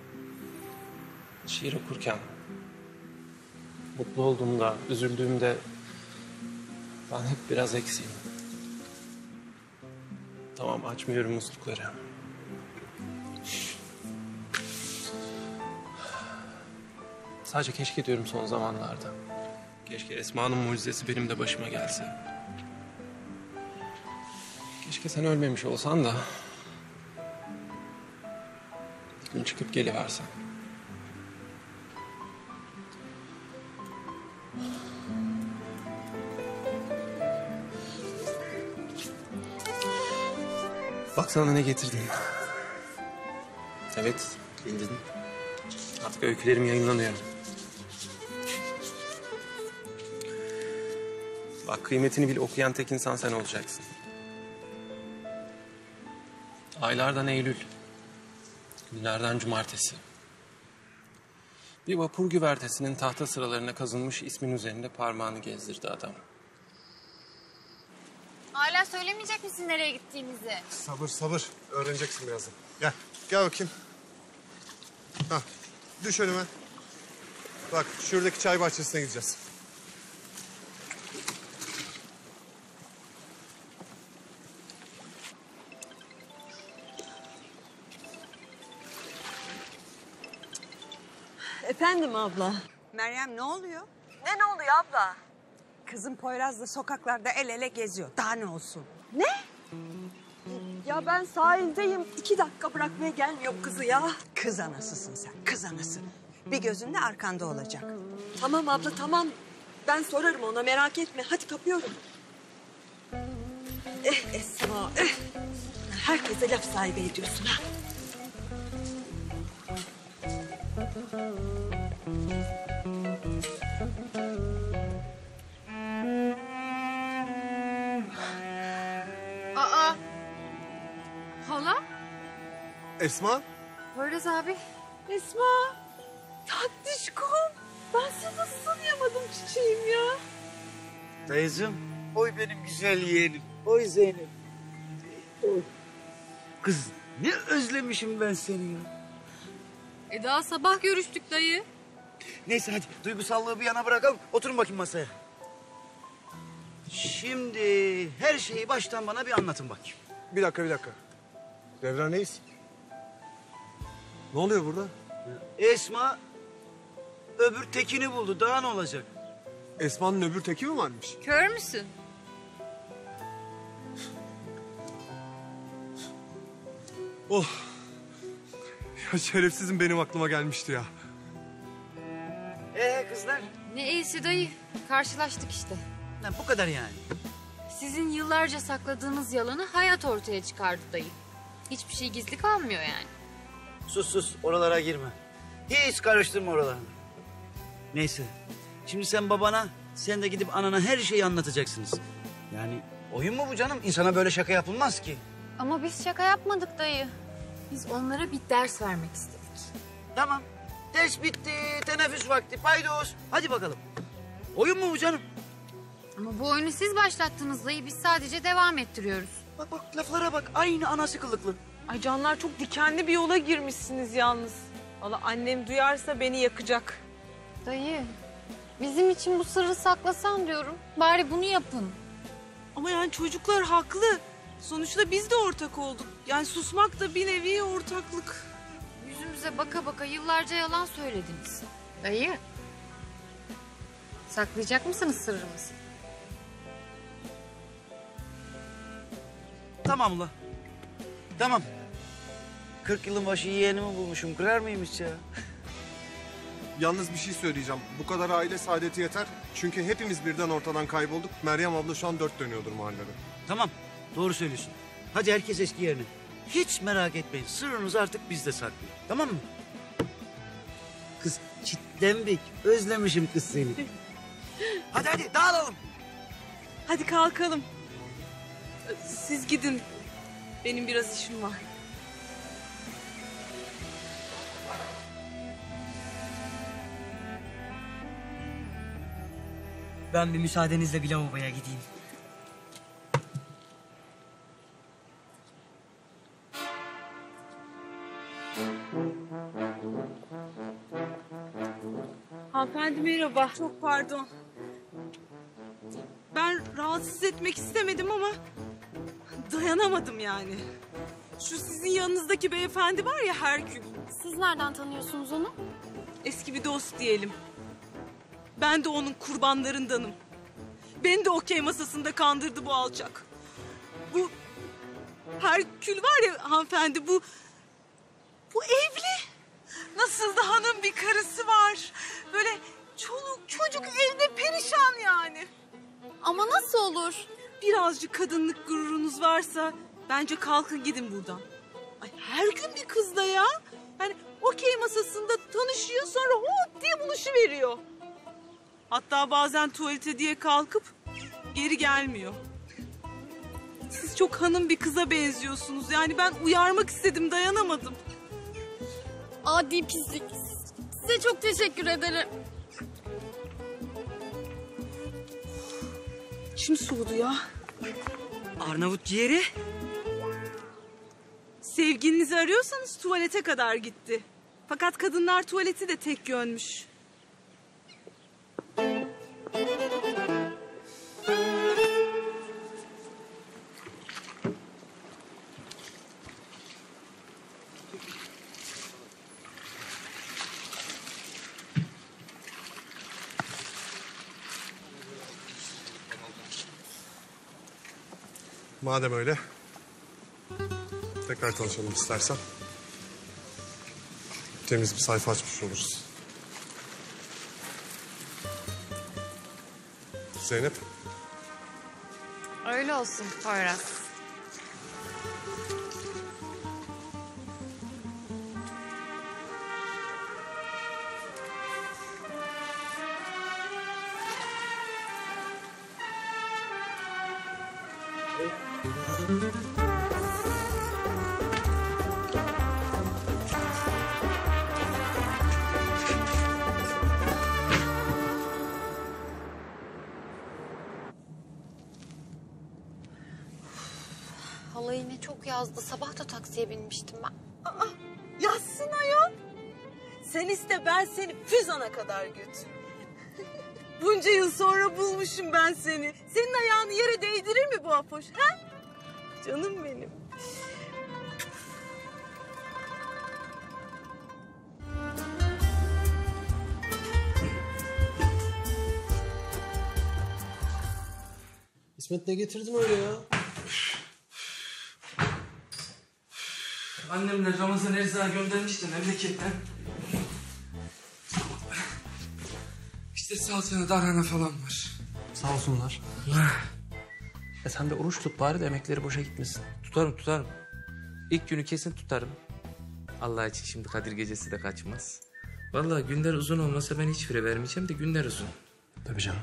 şiir okurken, mutlu olduğumda, üzüldüğümde ben hep biraz eksiğim. Tamam, açmıyorum muslukları. Sadece keşke diyorum son zamanlarda. Keşke Esma'nın mucizesi benim de başıma gelse. Keşke sen ölmemiş olsan da bir gün çıkıp geliversen. Bak sana ne getirdim. Evet, bildin. Artık öykülerim yayınlanıyor. Bak kıymetini bil okuyan tek insan sen olacaksın. Aylardan Eylül, günlerden cumartesi. Bir vapur güvertesinin tahta sıralarına kazınmış ismin üzerinde parmağını gezdirdi adam. Hala söylemeyecek misin nereye gittiğimizi? Sabır sabır. Öğreneceksin birazdan. Gel. Gel bakayım. Hah. Düş önüme. Bak şuradaki çay bahçesine gideceğiz. Efendim abla. Meryem ne oluyor? Ne ne oluyor abla? Kızım Poyraz'la sokaklarda el ele geziyor. Daha ne olsun? Ne? Ya ben sahildeyim. İki dakika bırakmaya gelmiyor kızı ya. Kız anasısın sen, kız anası. Bir gözün de arkanda olacak. Tamam abla tamam. Ben sorarım ona merak etme. Hadi kapıyorum. Eh Esma eh. Herkese laf sahibi ediyorsun ha. Aa. Hala? Esma. Poyraz abi. Esma. Tatlışkom. Ben seni nasıl tanıyamadım çiçeğim ya. Dayıcığım, oy benim güzel yeğenim. Oy Zeynep. Oy. Kız ne özlemişim ben seni ya. E daha sabah görüştük dayı. Neyse hadi duygusallığı bir yana bırakalım. Oturun bakayım masaya. Şimdi her şeyi baştan bana bir anlatın bakayım. Bir dakika bir dakika. Devran Reis. Ne oluyor burada? Esma öbür tekini buldu. Daha ne olacak? Esma'nın öbür teki mi varmış? Kör müsün? Oh. Ya şerefsizim benim aklıma gelmişti ya. Ee kızlar? Ne iyisi dayı. Karşılaştık işte. Ha, bu kadar yani. Sizin yıllarca sakladığınız yalanı hayat ortaya çıkardı dayı. Hiçbir şey gizli kalmıyor yani. Sus sus oralara girme. Hiç karıştırma oralarını. Neyse. Şimdi sen babana, sen de gidip anana her şeyi anlatacaksınız. Yani oyun mu bu canım? İnsana böyle şaka yapılmaz ki. Ama biz şaka yapmadık dayı. Biz onlara bir ders vermek istedik. Tamam. Ders bitti, teneffüs vakti, paydos. Hadi bakalım. Oyun mu bu canım? Ama bu oyunu siz başlattınız dayı. Biz sadece devam ettiriyoruz. Bak bak laflara bak. Aynı anası kılıklı. Ay canlar çok dikenli bir yola girmişsiniz yalnız. Valla annem duyarsa beni yakacak. Dayı, bizim için bu sırrı saklasan diyorum. Bari bunu yapın. Ama yani çocuklar haklı. Sonuçta biz de ortak olduk. Yani susmak da bir nevi ortaklık. Yüzümüze baka baka yıllarca yalan söylediniz. Dayı, saklayacak mısınız sırrımızı? Tamam ula. Tamam. Kırk yılın başı yeğenimi bulmuşum. Kırar mıyım hiç ya? Yalnız bir şey söyleyeceğim. Bu kadar aile saadeti yeter. Çünkü hepimiz birden ortadan kaybolduk. Meryem abla şu an dört dönüyordur mahallede. Tamam, doğru söylüyorsun. Hadi herkes eski yerine. Hiç merak etmeyin, sırrınızı artık bizde saklayın. Tamam mı? Kız çitlenbik, özlemişim kız seni. Hadi hadi dağılalım. Hadi kalkalım. Siz gidin. Benim biraz işim var. Ben bir müsaadenizle bir lavaboya gideyim. Hanımefendi merhaba. Çok pardon. Ben rahatsız etmek istemedim ama dayanamadım yani. Şu sizin yanınızdaki beyefendi var ya, Herkül. Siz nereden tanıyorsunuz onu? Eski bir dost diyelim. Ben de onun kurbanlarındanım. Beni de okey masasında kandırdı bu alçak. Bu Herkül var ya hanımefendi, bu bu evli. Nasıl da hanım bir karısı var. Böyle çoluk çocuk evde perişan yani. Ama nasıl olur? Birazcık kadınlık gururunuz varsa bence kalkın gidin buradan. Ay her gün bir kızla ya. Yani okey masasında tanışıyor, sonra hop diye buluşuveriyor. Hatta bazen tuvalete diye kalkıp geri gelmiyor. Siz çok hanım bir kıza benziyorsunuz. Yani ben uyarmak istedim, dayanamadım. Adi pislik. Size çok teşekkür ederim. İçim soğudu ya. Arnavut ciğeri. Sevgilinizi arıyorsanız tuvalete kadar gitti. Fakat kadınlar tuvaleti de tek yönmüş. Madem öyle, tekrar tanışalım istersen. Temiz bir sayfa açmış oluruz. Zeynep. Öyle olsun Poyraz. Hala yine çok yazdı. Sabah da taksiye binmiştim ben. Aa, yazsın ayol. Sen iste, ben seni Füzan'a kadar götürürüm. Bunca yıl sonra bulmuşum ben seni. Senin ayağını yere değdirir mi bu apoş? Ha? Canım benim. İsmet ne getirdin öyle ya? Annemle Ramazan Erzak'ı göndermişti memleketten. İşte salçana, darhana falan var. Sağ olsunlar. E sen de oruç tut bari de emekleri boşa gitmesin. Tutarım tutarım. İlk günü kesin tutarım. Allah için şimdi Kadir gecesi de kaçmaz. Vallahi günler uzun olmasa ben hiç fire vermeyeceğim de günler uzun. Tabii canım.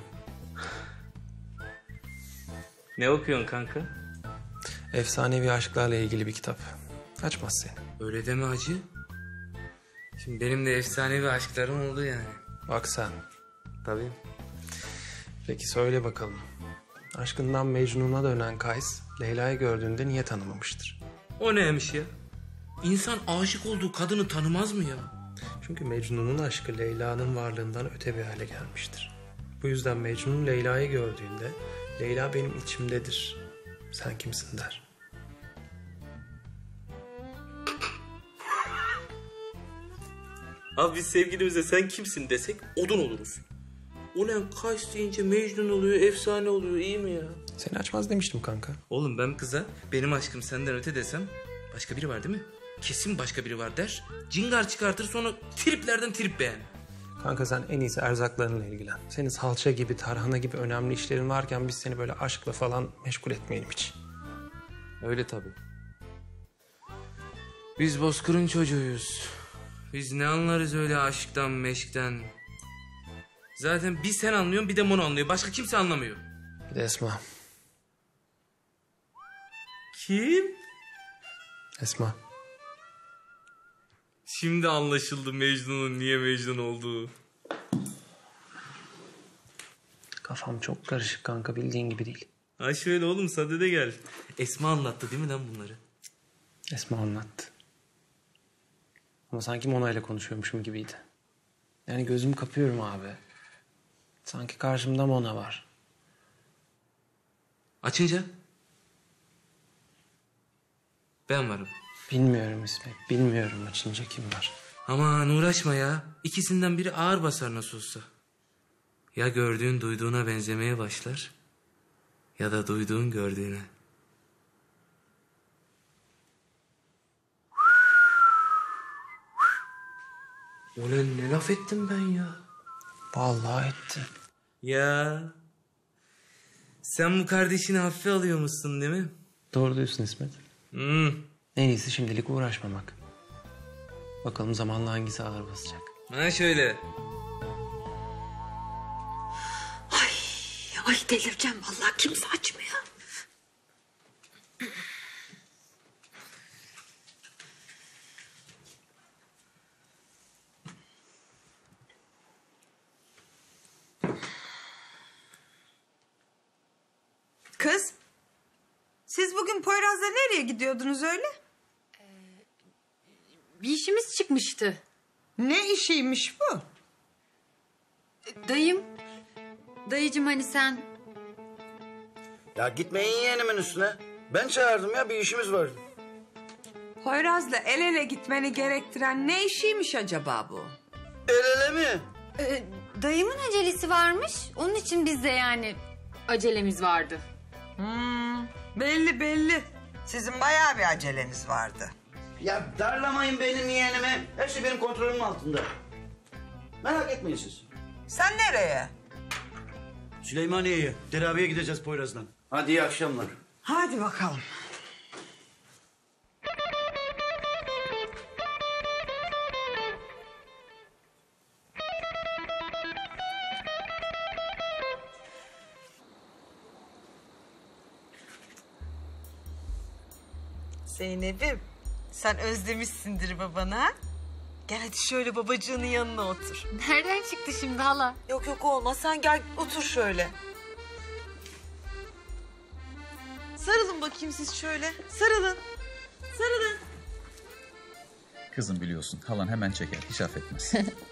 Ne okuyorsun kanka? Efsanevi aşklarla ilgili bir kitap. Kaçmaz seni. Öyle deme hacı. Şimdi benim de efsanevi aşklarım oldu yani. Bak sen. Tabii. Peki söyle bakalım. Aşkından Mecnun'a dönen Kays, Leyla'yı gördüğünde niye tanımamıştır? O neymiş ya? İnsan aşık olduğu kadını tanımaz mı ya? Çünkü Mecnun'un aşkı Leyla'nın varlığından öte bir hale gelmiştir. Bu yüzden Mecnun Leyla'yı gördüğünde Leyla benim içimdedir, sen kimsin der. Abi biz sevgilimize sen kimsin desek odun oluruz. Ulan Kays deyince Mecnun oluyor, efsane oluyor, iyi mi ya? Seni açmaz demiştim kanka. Oğlum ben kıza benim aşkım senden öte desem başka biri var değil mi? Kesin başka biri var der. Cingar çıkartır, sonra triplerden trip beğen. Kanka sen en iyisi erzaklarınla ilgilen. Senin salça gibi, tarhana gibi önemli işlerin varken biz seni böyle aşkla falan meşgul etmeyelim hiç. Öyle tabii. Biz bozkırın çocuğuyuz. Biz ne anlarız öyle aşktan, meşkten. Zaten bir sen anlıyorsun, bir de Mono anlıyor. Başka kimse anlamıyor. Bir de Esma. Kim? Esma. Şimdi anlaşıldı Mecnun'un niye Mecnun olduğu. Kafam çok karışık kanka, bildiğin gibi değil. Ha şöyle oğlum, sadede gel. Esma anlattı değil mi lan bunları? Esma anlattı. Ama sanki Mona ile konuşuyormuşum gibiydi. Yani gözümü kapıyorum abi. Sanki karşımda Mona var. Açınca? Ben varım. Bilmiyorum İsmet, bilmiyorum açınca kim var. Aman uğraşma ya. İkisinden biri ağır basar nasıl olsa. Ya gördüğün duyduğuna benzemeye başlar, ya da duyduğun gördüğüne. Ulan ne laf ettim ben ya? Vallahi ettin. Ya sen bu kardeşini hafife alıyormuşsun değil mi? Doğru diyorsun İsmet. Hmm. En iyisi şimdilik uğraşmamak. Bakalım zamanla hangisi ağır basacak. Ha şöyle. Ay, ay delireceğim vallahi, kimse açmıyor. Kız, siz bugün Poyraz'la nereye gidiyordunuz öyle? Bir işimiz çıkmıştı. Ne işiymiş bu? Dayım. Dayıcım hani sen... Ya gitmeyin yeğenimin üstüne. Ben çağırdım ya, bir işimiz var. Poyraz'la el ele gitmeni gerektiren ne işiymiş acaba bu? El ele mi? Ee, dayımın acelesi varmış. Onun için biz de yani acelemiz vardı. Hmm, belli belli. Sizin bayağı bir aceleniz vardı. Ya darlamayın benim yeğenimi. Her şey benim kontrolüm altında. Merak etmeyin siz. Sen nereye? Süleymaniye'ye, teraviye gideceğiz Poyraz'dan. Hadi iyi akşamlar. Hadi bakalım. Zeynep'im, sen özlemişsindir babanı ha? Gel hadi şöyle babacığının yanına otur. Nereden çıktı şimdi hala? Yok yok olmaz, sen gel otur şöyle. Sarılın bakayım siz şöyle. Sarılın. Sarılın. Kızım biliyorsun halan hemen çeker, hiç affetmez.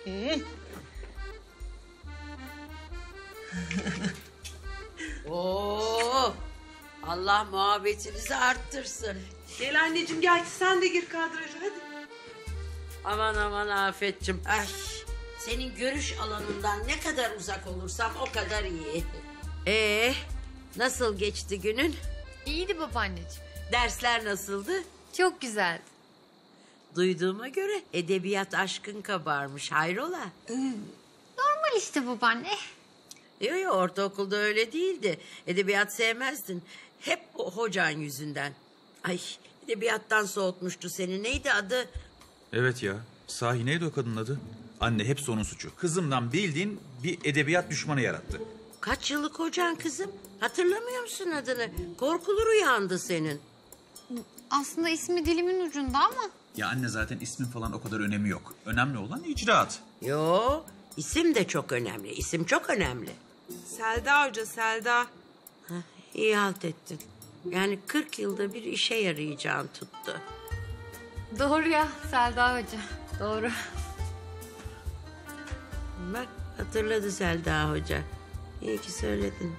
Oo, Allah muhabbetinizi arttırsın. Gel anneciğim gel, sen de gir kadraja hadi. Aman aman Afetciğim. Ay, senin görüş alanından ne kadar uzak olursam o kadar iyi. Ee, nasıl geçti günün? İyiydi babaanneciğim. Dersler nasıldı? Çok güzeldi. Duyduğuma göre edebiyat aşkın kabarmış. Hayrola? Normal işte babaanne. Yok yok, ortaokulda öyle değildi. Edebiyat sevmezdin. Hep o hocan yüzünden. Ay, edebiyattan soğutmuştu seni. Neydi adı? Evet ya, sahi neydi o kadının adı? Anne hepsi onun suçu. Kızımdan bildiğin bir edebiyat düşmanı yarattı. Kaç yıllık hocan kızım? Hatırlamıyor musun adını? Korkulu rüyandı senin. Aslında ismi dilimin ucunda ama. Ya anne zaten ismin falan o kadar önemi yok. Önemli olan icraat. Yo, isim de çok önemli. İsim çok önemli. Selda Hoca, Selda. Heh, iyi halt ettin. Yani kırk yılda bir işe yarayacağın tuttu. Doğru ya Selda Hoca. Doğru. Bak hatırladı Selda Hoca. İyi ki söyledin.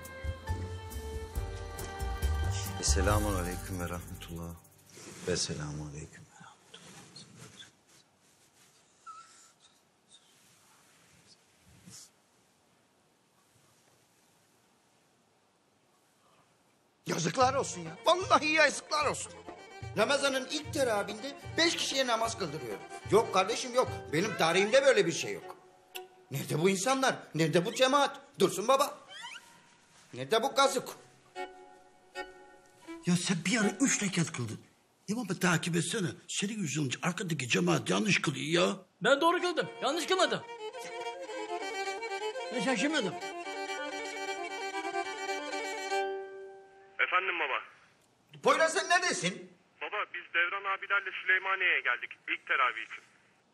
Selamun aleyküm ve rahmetullah. Ve selamun aleyküm ve rahmetullah. Yazıklar olsun ya. Vallahi yazıklar olsun. Ramazan'ın ilk teravihinde beş kişiye namaz kıldırıyor. Yok kardeşim yok. Benim tarihimde böyle bir şey yok. Nerede bu insanlar? Nerede bu cemaat? Dursun baba. Nerede bu kazık? Ya sen bir ara üç rekat kıldın. İmamı takip etsene. Senin yüzünden arkadaki cemaat yanlış kılıyor ya. Ben doğru kıldım. Yanlış kılmadım. Ben şaşırmadım. Efendim baba. Poyraz sen neredesin? Baba biz Devran abilerle Süleymaniye'ye geldik ilk teravih için.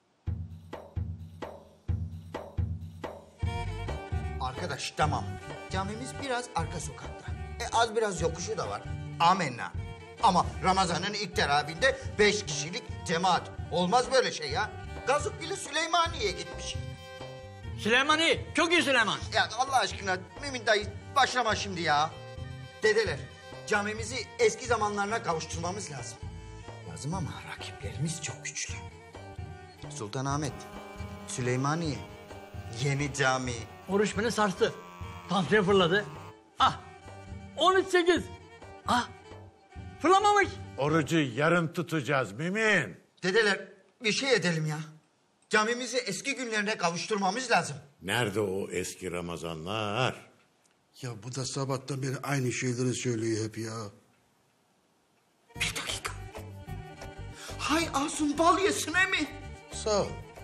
Arkadaş tamam. Camimiz biraz arka sokakta. E az biraz yokuşu da var. Amenna. Ama Ramazan'ın ilk teravihinde beş kişilik cemaat. Olmaz böyle şey ya. Gazık bile Süleymaniye'ye gitmiş. Süleymaniye. Çok iyi Süleyman. Ya Allah aşkına Mümin dayı başlama şimdi ya. Dedeler camimizi eski zamanlarına kavuşturmamız lazım. Lazım ama rakiplerimiz çok güçlü. Sultanahmet, Süleymaniye, yeni cami. Oruç beni sarstı. Tansiyon fırladı. Ah. on üç sekiz. Ah. Fırlamamış. Orucu yarın tutacağız Mümin. Dedeler bir şey edelim ya. Camimizi eski günlerine kavuşturmamız lazım. Nerede o eski Ramazanlar? Ya bu da sabahtan beri aynı şeyleri söylüyor hep ya. Bir dakika. Hay ağzın bal yesin mi? Sağ ol.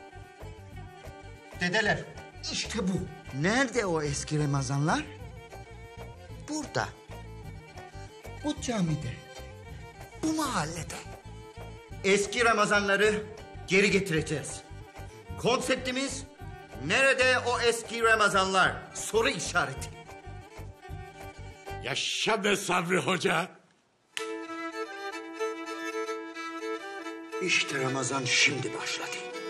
Dedeler işte bu. Nerede o eski Ramazanlar? Burada. Bu camide. Bu mahallede. Eski Ramazanları geri getireceğiz. Konseptimiz nerede o eski Ramazanlar? Soru işareti. Yaşa be Sabri Hoca. İşte Ramazan şimdi başladı.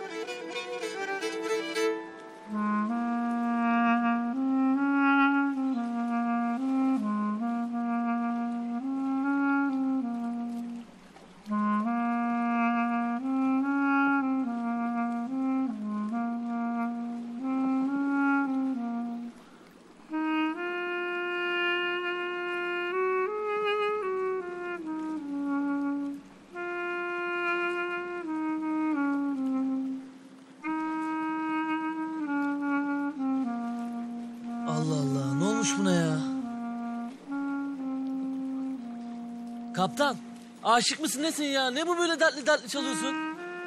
Allah Allah. Ne olmuş buna ya? Kaptan. Aşık mısın nesin ya? Ne bu böyle dertli dertli çalıyorsun?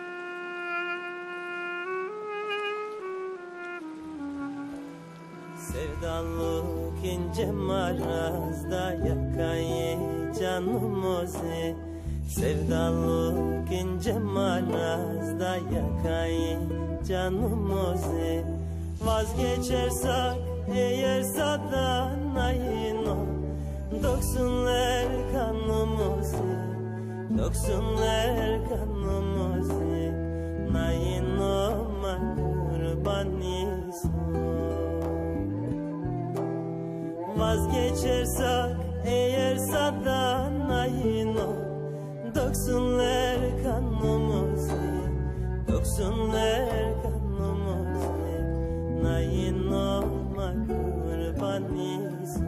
Sevdalık ince marazda yakayı canımızı. Sevdalık ince marazda yakayı canımızı. Vazgeçersek eğer sadan ayın o. Döksünler kanımızı, döksünler kanımızı. Nayin olma kurbanıyız. Vazgeçersek eğer sadan ayın o. Döksünler kanımızı, döksünler kanımızı. Nayin olma kurbanıyız.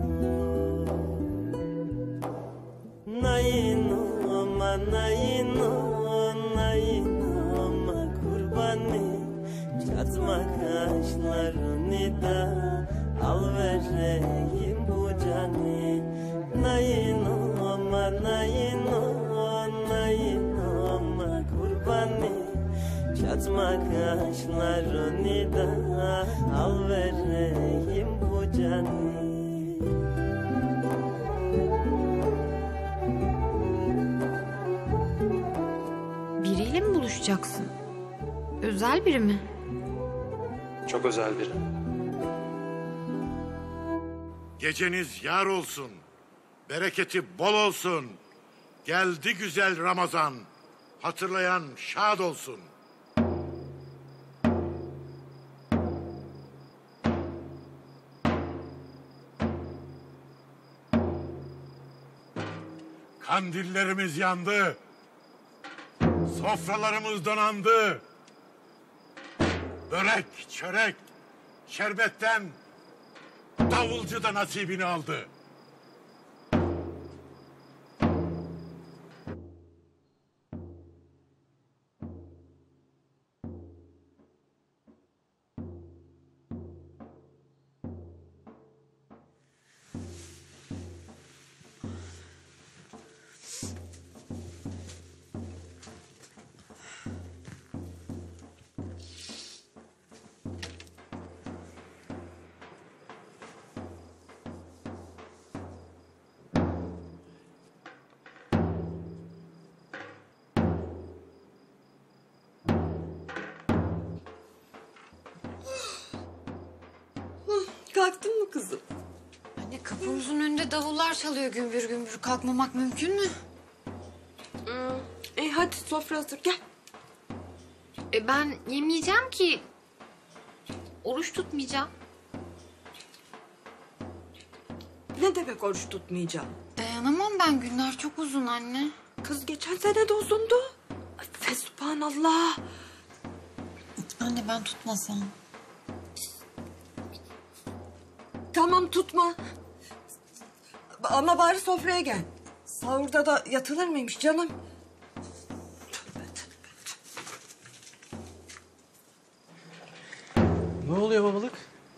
Nayin olma, nayin olma, nayin olma kurbanı. Çatma kaşlarını da al vereyim bu canı. Nayin olma, nayin olma, nayin olma kurbanı. Çatma kaşlarını da al vereyim bu canı. Biriyle mi buluşacaksın? Özel biri mi? Çok özel biri. Geceniz yar olsun. Bereketi bol olsun. Geldi güzel Ramazan. Hatırlayan şad olsun. Kandillerimiz yandı. Sofralarımız donandı. Börek, çörek, şerbetten davulcu da nasibini aldı. kalktın mı kızım? Anne kapımızın önünde davullar çalıyor gümbür gümbür. Kalkmamak mümkün mü? Hmm. E hadi sofra hazır gel. E ben yemeyeceğim ki. Oruç tutmayacağım. Ne demek oruç tutmayacağım? Dayanamam ben, günler çok uzun anne. Kız geçen sene de uzundu. Ay, fesubhanallah. Anne ben tutmasam. Tamam tutma. Ama bari sofraya gel. Sahurda da yatılır mıymış canım? Ne oluyor babalık?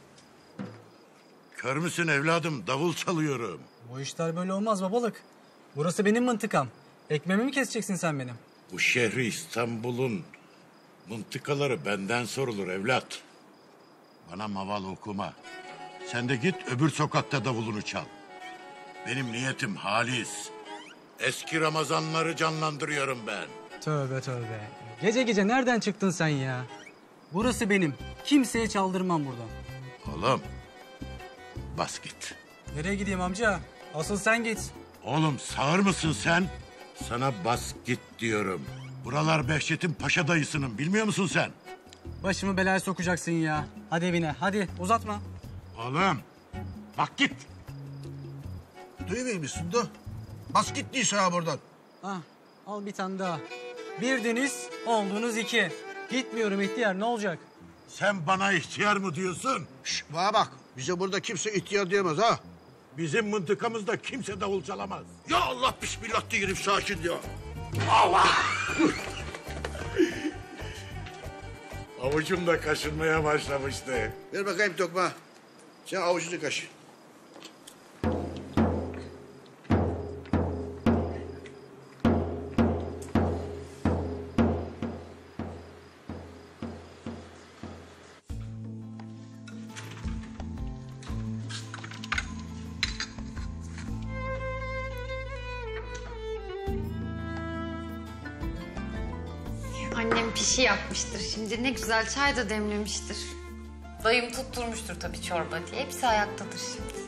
Kör müsün evladım? Davul çalıyorum. Bu işler böyle olmaz babalık. Burası benim mıntıkam. Ekmeğimi mi keseceksin sen benim? Bu şehri İstanbul'un mıntıkaları benden sorulur evlat. Bana maval okuma. Sen de git öbür sokakta davulunu çal. Benim niyetim halis. Eski Ramazanları canlandırıyorum ben. Tövbe tövbe. Gece gece nereden çıktın sen ya? Burası benim. Kimseye çaldırmam buradan. Oğlum bas git. Nereye gideyim amca? Asıl sen git. Oğlum sağır mısın sen? Sana bas git diyorum. Buralar Behçet'in paşa dayısının, bilmiyor musun sen? Başımı belaya sokacaksın ya. Hadi evine, hadi uzatma. Oğlum bak git. Duymuyor musun da? Bas git diye sana buradan. Ah, al bir tane daha. Birdiniz, oldunuz iki. Gitmiyorum ihtiyar, ne olacak? Sen bana ihtiyar mı diyorsun? Şş, bana bak. Bize burada kimse ihtiyar diyemez ha. Bizim mıntıkamızda kimse davul çalamaz. Ya Allah bismillah diyelim sakin ya. Allah! Avucum da kaşınmaya başlamıştı. Ver bakayım tokma. Sen avucunu kaşı. Annem pişi yapmıştır şimdi. Ne güzel çay da demlemiştir. Dayım tutturmuştur tabii çorba diye. Hepsi ayaktadır şimdi.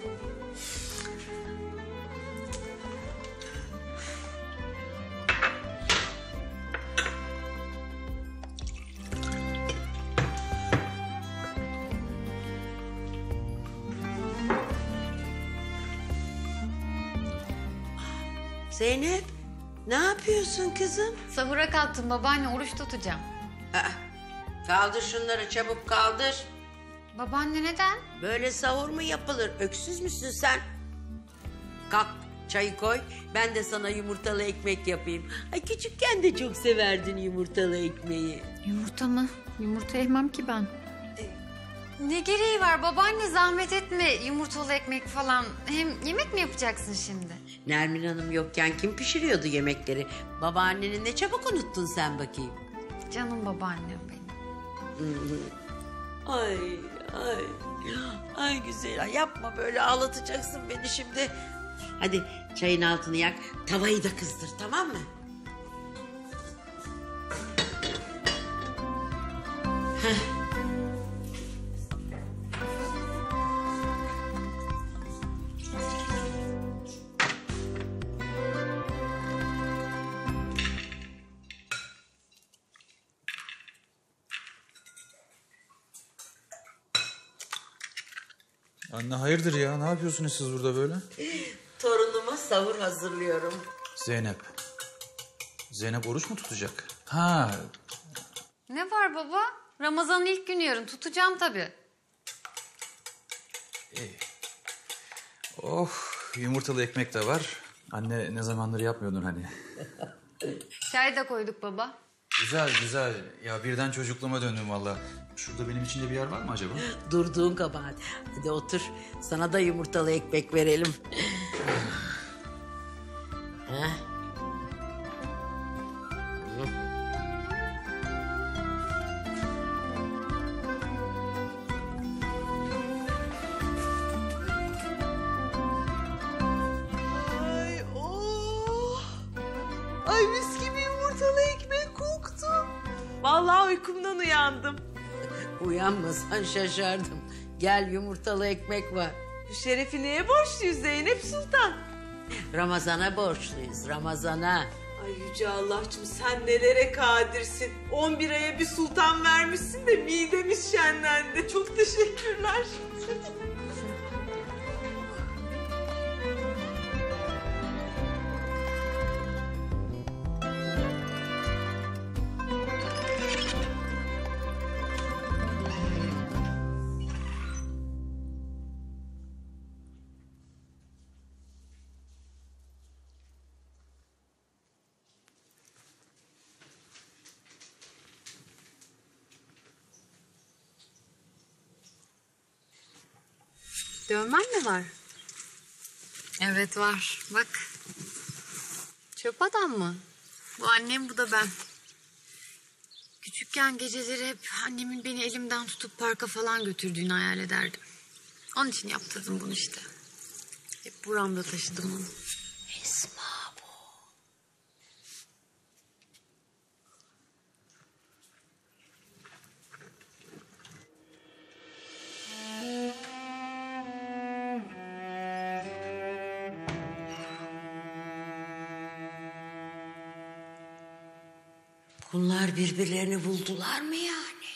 Zeynep, ne yapıyorsun kızım? Sahura kalktım babaanne, oruç tutacağım. Aa, kaldır şunları çabuk kaldır. Babaanne neden? Böyle sahur mu yapılır? Öksüz müsün sen? Kalk çayı koy. Ben de sana yumurtalı ekmek yapayım. Ay küçükken de çok severdin yumurtalı ekmeği. Yumurta mı? Yumurta yemem ki ben. Ne gereği var babaanne, zahmet etme, yumurtalı ekmek falan. Hem yemek mi yapacaksın şimdi? Nermin Hanım yokken kim pişiriyordu yemekleri? Babaanneni ne çabuk unuttun sen bakayım. Canım babaannem benim. Ay ay ay güzel, ay yapma böyle, ağlatacaksın beni şimdi. Hadi çayın altını yak, tavayı da kızdır, tamam mı? Heh. Anne hayırdır ya? Ne yapıyorsunuz siz burada böyle? Torunuma sahur hazırlıyorum. Zeynep. Zeynep oruç mu tutacak? Ha. Ne var baba? Ramazan'ın ilk günü yarın, tutacağım tabii. İyi. Oh, yumurtalı ekmek de var. Anne ne zamandır yapmıyordun hani. Çay da koyduk baba. Güzel güzel. Ya birden çocukluğuma döndüm valla. Şurada benim için de bir yer var mı acaba? Durduğun kabahat. Hadi otur, sana da yumurtalı ekmek verelim. Heh. Ay oh. Ay mis gibi yumurtalı ekmek koktu. Vallahi uykumdan uyandım. Uyanmasan şaşardım. Gel yumurtalı ekmek var. Bu şerefi neye borçluyuz Zeynep Sultan? Ramazana borçluyuz, Ramazana. Ay Yüce Allah'cığım sen nelere kadirsin. on bir aya bir sultan vermişsin de midemiz şenlendi. Çok teşekkürler. Dövmen mi var? Evet var. Bak. Çöp adam mı? Bu annem, bu da ben. Küçükken geceleri hep annemin beni elimden tutup parka falan götürdüğünü hayal ederdim. Onun için yaptırdım bunu işte. Hep buramda taşıdım onu. Esma bu. Bunlar birbirlerini buldular mı yani?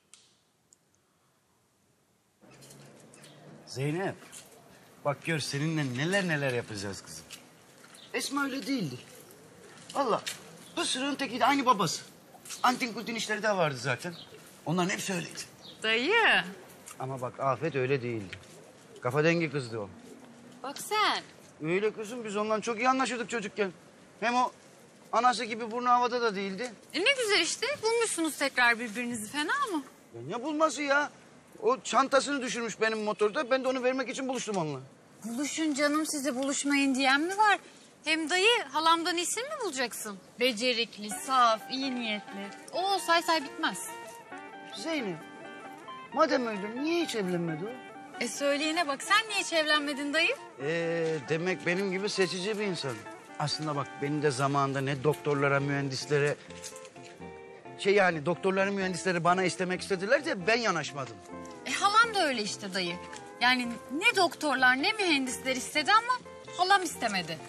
Zeynep, bak gör seninle neler neler yapacağız kızım. Esma öyle değildi. Vallahi pısırığın tekiydi, aynı babası. Antin kuntin işleri de vardı zaten. Onların hepsi öyleydi. Dayı. Ama bak Afet öyle değildi. Kafa dengi kızdı o. Bak sen. Öyle kızım, biz onunla çok iyi anlaşırdık çocukken. Hem o anası gibi burnu havada da değildi. E ne güzel işte. Bulmuşsunuz tekrar birbirinizi, fena mı? Ya ne bulması ya? O çantasını düşürmüş benim motorda. Ben de onu vermek için buluştum onunla. Buluşun canım, size buluşmayın diyen mi var? Hem dayı halamdan isim mi bulacaksın? Becerikli, saf, iyi niyetli. Oo say say bitmez. Zeynep, madem öyle niye hiç evlenmedi o? E söyleyene bak, sen niye hiç evlenmedin dayı? Ee, demek benim gibi seçici bir insan. Aslında bak benim de zamanında ne doktorlara, mühendislere... Şey yani doktorların mühendisleri bana istemek istediler de ben yanaşmadım. E halam da öyle işte dayı. Yani ne doktorlar ne mühendisler istedi ama halam istemedi.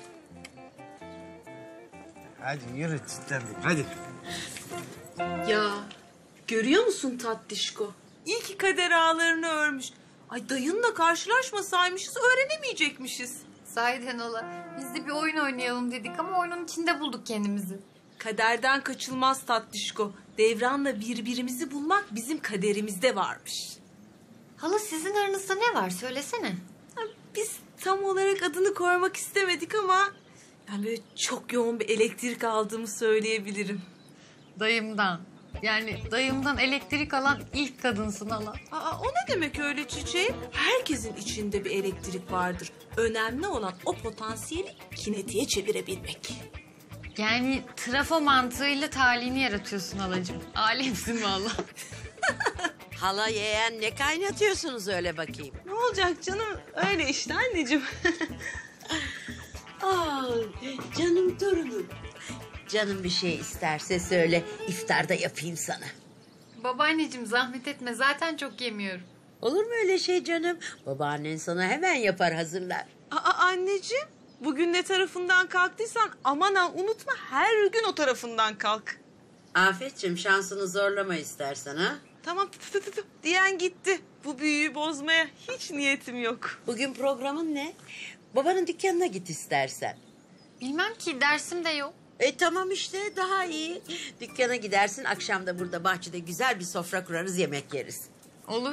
Hadi yürü cidden. Hadi. Ya görüyor musun tatlışko? İyi ki kader ağlarını örmüş. Ay dayınla karşılaşmasaymışız öğrenemeyecekmişiz. Sahiden ola. Biz de bir oyun oynayalım dedik ama oyunun içinde bulduk kendimizi. Kaderden kaçılmaz tatlışko. Devran'la birbirimizi bulmak bizim kaderimizde varmış. Hala sizin aranızda ne var söylesene. Ha, biz tam olarak adını koymak istemedik ama... yani böyle çok yoğun bir elektrik aldığımı söyleyebilirim. Dayımdan. Yani dayımdan elektrik alan ilk kadınsın hala. Aa, o ne demek öyle çiçeğim? Herkesin içinde bir elektrik vardır. Önemli olan o potansiyeli kinetiğe çevirebilmek. Yani trafo mantığıyla talihini yaratıyorsun halacığım. Alemsin valla. Hala yeğen ne kaynatıyorsunuz öyle bakayım? Ne olacak canım? Öyle işte anneciğim. Aa, canım torunum. Canım bir şey isterse söyle, iftarda yapayım sana. Babaanneciğim zahmet etme, zaten çok yemiyorum. Olur mu öyle şey canım? Babaannen sana hemen yapar, hazırlar. Aa anneciğim, bugün ne tarafından kalktıysan aman ha unutma her gün o tarafından kalk. Afetciğim şansını zorlama istersen ha. Tamam tı tı tı diyen gitti. Bu büyüyü bozmaya hiç niyetim yok. Bugün programın ne? Babanın dükkanına git istersen. Bilmem ki, dersim de yok. E tamam işte, daha iyi. Dükkana gidersin, akşam da burada bahçede güzel bir sofra kurarız, yemek yeriz. Olur.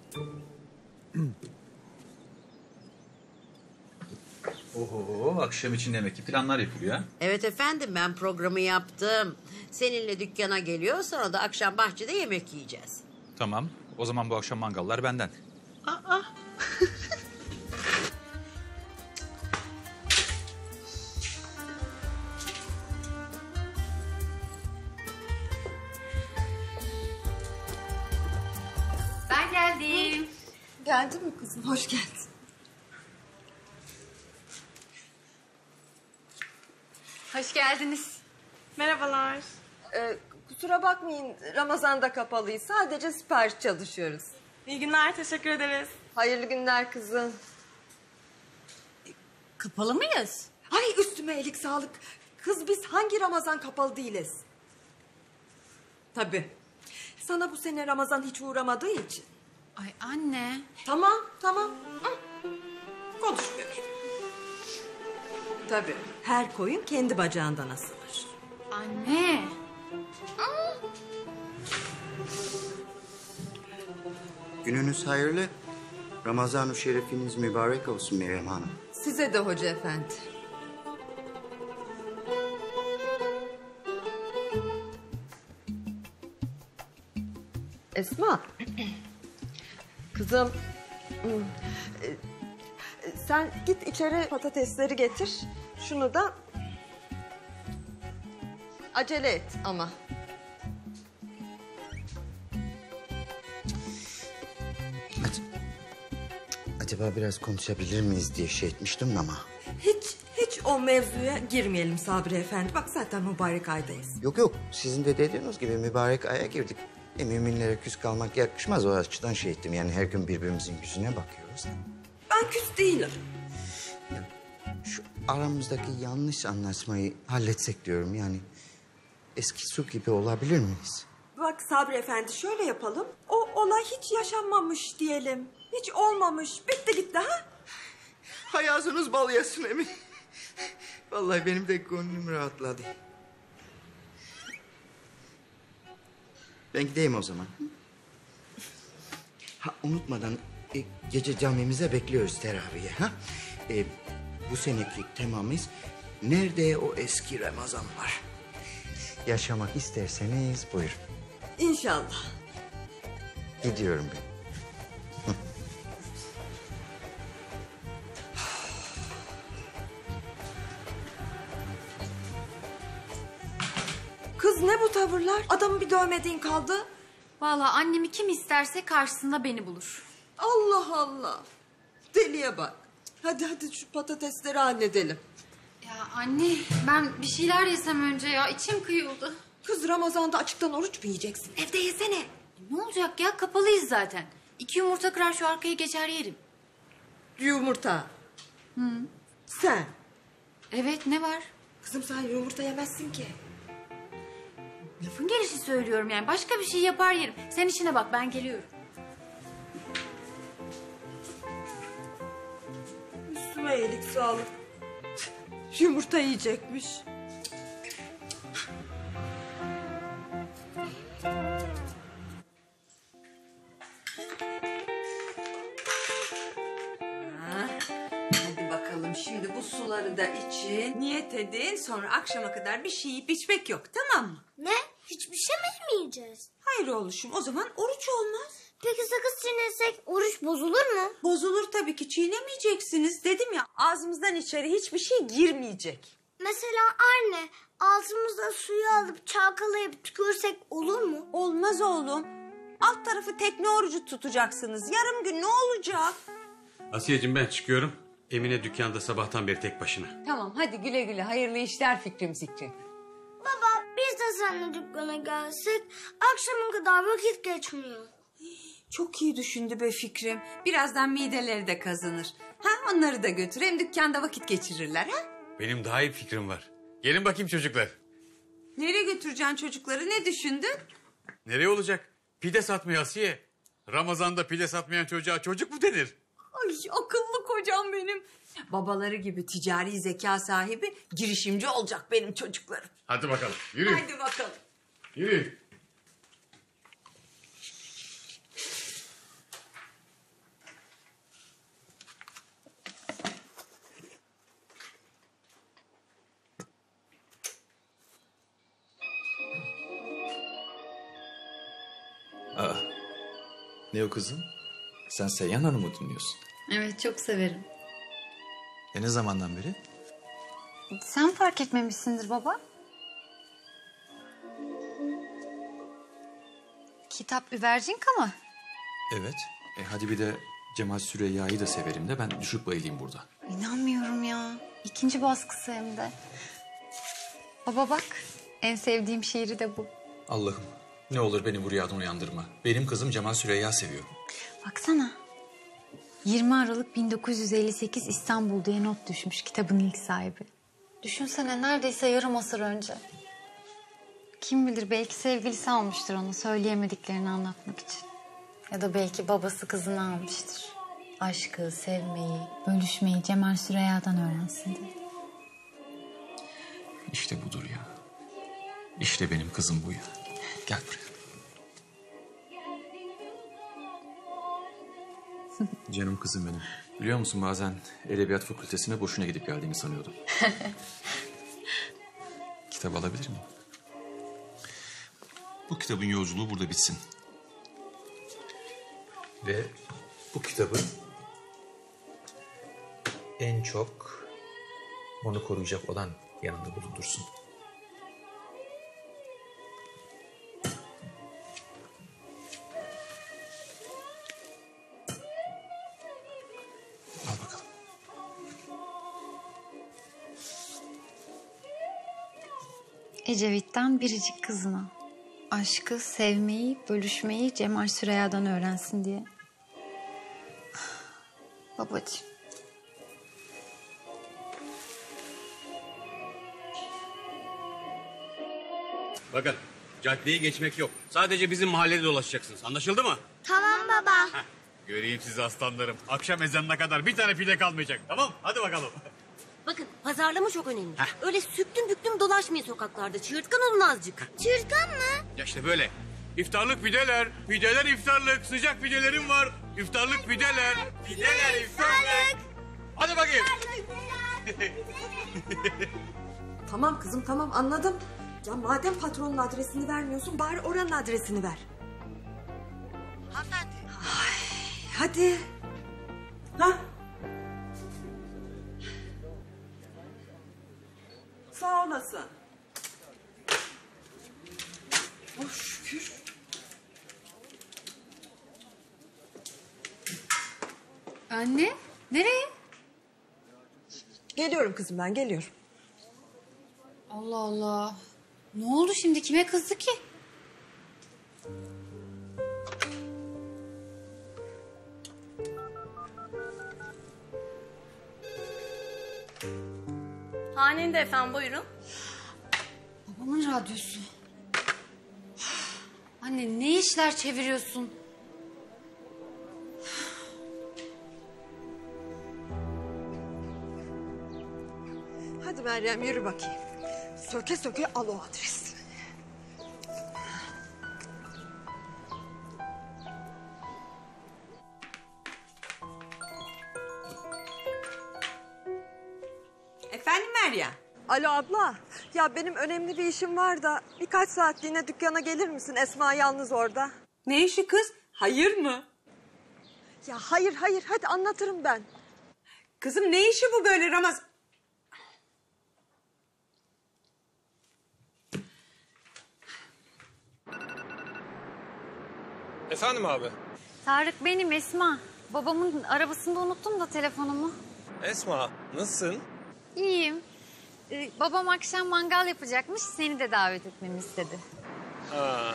Oho, akşam için demek ki planlar yapılıyor ha? Evet efendim, ben programı yaptım. Seninle dükkana geliyor, sonra da akşam bahçede yemek yiyeceğiz. Tamam, o zaman bu akşam mangallar benden. Aa. Ben geldim. Geldin mi kızım? Hoş geldin. Hoş geldiniz. Merhabalar. Ee, kusura bakmayın, Ramazan'da kapalıyız. Sadece sipariş çalışıyoruz. İyi günler, teşekkür ederiz. Hayırlı günler kızım. Kapalı mıyız? Ay üstüme iyilik sağlık. Kız biz hangi Ramazan kapalı değiliz? Tabii. Sana bu sene Ramazan hiç uğramadığı için. Ay anne. Tamam, tamam. Hı. Konuş bebeğim. Tabii. Her koyun kendi bacağından asılır. Anne. Gününüz hayırlı. Ramazan-ı Şerifiniz mübarek olsun Meryem Hanım. Size de hoca efendi. Esma. Kızım. Sen git içeri patatesleri getir. Şunu da acele et ama. Acaba biraz konuşabilir miyiz diye şey etmiştim ama. Hiç hiç o mevzuya girmeyelim Sabri Efendi. Bak zaten mübarek aydayız. Yok yok, sizin de dediğiniz gibi mübarek aya girdik. E, müminlere küs kalmak yakışmaz, o açıdan şey ettim. Yani her gün birbirimizin yüzüne bakıyoruz. Ben küs değilim. Şu aramızdaki yanlış anlaşmayı halletsek diyorum yani. Eski su gibi olabilir miyiz? Bak Sabri Efendi şöyle yapalım. O olay hiç yaşanmamış diyelim. Hiç olmamış. Bitti gitti ha? Hayatınız bal yesin emin. Vallahi benim de gönlüm rahatladı. Ben gideyim o zaman. Ha unutmadan e, gece camimize bekliyoruz teraviye ha. E, bu seneki temamız nerede o eski Ramazanlar? Yaşamak isterseniz buyurun. İnşallah. Gidiyorum ben. Kız ne bu tavırlar? Adamı bir dövmediğin kaldı. Vallahi annemi kim isterse karşısında beni bulur. Allah Allah. Deliye bak. Hadi hadi şu patatesleri halledelim. Ya anne ben bir şeyler yesem önce ya. İçim kıyıldı. Kız Ramazan'da açıktan oruç mu yiyeceksin? Evde yesene. Ne olacak ya? Kapalıyız zaten. İki yumurta kırar şu arkaya geçer yerim. Yumurta. Hı. Sen. Evet ne var? Kızım sen yumurta yemezsin ki. Lafın gelişi söylüyorum yani. Başka bir şey yapar yerim. Sen işine bak ben geliyorum. Üstüme iyilik sağlık. Yumurta yiyecekmiş. Hadi bakalım şimdi bu suları da için. Niyet edin, sonra akşama kadar bir şey yiyip içmek yok, tamam mı? Ne? Hiçbir şey mi yemeyeceğiz? Hayır oğluşum, o zaman oruç olmaz. Peki sakız çiğnesek oruç bozulur mu? Bozulur tabii ki, çiğnemeyeceksiniz. Dedim ya, ağzımızdan içeri hiçbir şey girmeyecek. Mesela anne, ağzımızda suyu alıp çalkalayıp tükürsek olur mu? Olmaz oğlum. Alt tarafı tekne orucu tutacaksınız. Yarım gün ne olacak? Asiyeciğim ben çıkıyorum. Emine dükkanda sabahtan beri tek başına. Tamam hadi güle güle. Hayırlı işler Fikrim Zikri. Baba biz de seninle dükkana gelsek akşama kadar vakit geçmiyor. Çok iyi düşündü be Fikrim. Birazdan mideleri de kazanır. Ha onları da götür, hem dükkanda vakit geçirirler ha. Benim daha iyi bir fikrim var. Gelin bakayım çocuklar. Nereye götüreceksin çocukları, ne düşündün? Nereye olacak? Pide satmıyor Asiye. Ramazan'da pide satmayan çocuğa çocuk mu denir? Ay akıllı kocam benim. Babaları gibi ticari zeka sahibi, girişimci olacak benim çocuklarım. Hadi bakalım yürü. Hadi bakalım. Yürü. Aa, ne o kızım? Sen Seyhan Hanım'ı dinliyorsun. Evet çok severim. E ne zamandan beri? Sen fark etmemişsindir baba. Kitap Üvercinka mı? Evet. E hadi bir de Cemal Süreyya'yı da severim de ben düşüp bayılayım burada. İnanmıyorum ya. İkinci baskısı hem de. Baba bak en sevdiğim şiiri de bu. Allah'ım ne olur beni bu rüyadan uyandırma. Benim kızım Cemal Süreyya seviyor. Baksana. yirmi Aralık bin dokuz yüz elli sekiz İstanbul diye not düşmüş kitabın ilk sahibi. Düşünsene neredeyse yarım asır önce. Kim bilir belki sevgilisi almıştır onu söyleyemediklerini anlatmak için. Ya da belki babası kızını almıştır. Aşkı, sevmeyi, bölüşmeyi Cemal Süreyya'dan öğrensin diye. İşte budur ya. İşte benim kızım bu ya. Gel buraya. Canım kızım benim. Biliyor musun bazen edebiyat fakültesine boşuna gidip geldiğimi sanıyordum. Kitap alabilir miyim? Bu kitabın yolculuğu burada bitsin. Ve bu kitabı en çok onu koruyacak olan yanında bulundursun. Al bakalım. Ecevit'ten biricik kızına. Aşkı, sevmeyi, bölüşmeyi Cemal Süreyya'dan öğrensin diye. Babacığım. Bakın caddeyi geçmek yok. Sadece bizim mahallede dolaşacaksınız. Anlaşıldı mı? Tamam baba. Heh, göreyim sizi aslanlarım. Akşam ezanına kadar bir tane pide kalmayacak. Tamam hadi bakalım. Bakın pazarlama çok önemli. Öyle süktüm büktüm dolaşmayın sokaklarda. Çığırtkan olun azıcık. Çığırtkan mı? Ya işte böyle. İftarlık pideler, pideler iftarlık, sıcak pidelerim var. İftarlık pideler, pideler iftarlık. Hadi bakayım. Tamam kızım tamam anladım. Ya madem patronun adresini vermiyorsun bari oranın adresini ver. Hanımefendi. Hadi. Ha? Sağ olasın. Oh şükür. Anne, nereye? Geliyorum kızım ben geliyorum. Allah Allah. Ne oldu şimdi? Kime kızdı ki? Hanende efendim buyurun. Babamın radyosu. Anne ne işler çeviriyorsun? Hadi Meryem yürü bakayım. Söke söke al o adresi. Efendim Meryem? Alo abla. Ya benim önemli bir işim var da birkaç saatliğine dükkana gelir misin? Esma yalnız orada. Ne işi kız? Hayır mı? Ya hayır hayır hadi anlatırım ben. Kızım ne işi bu böyle Ramaz? Efendim abi? Tarık benim Esma. Babamın arabasında unuttum da telefonumu. Esma nasılsın? İyiyim. Ee, babam akşam mangal yapacakmış. Seni de davet etmemi istedi. Ha.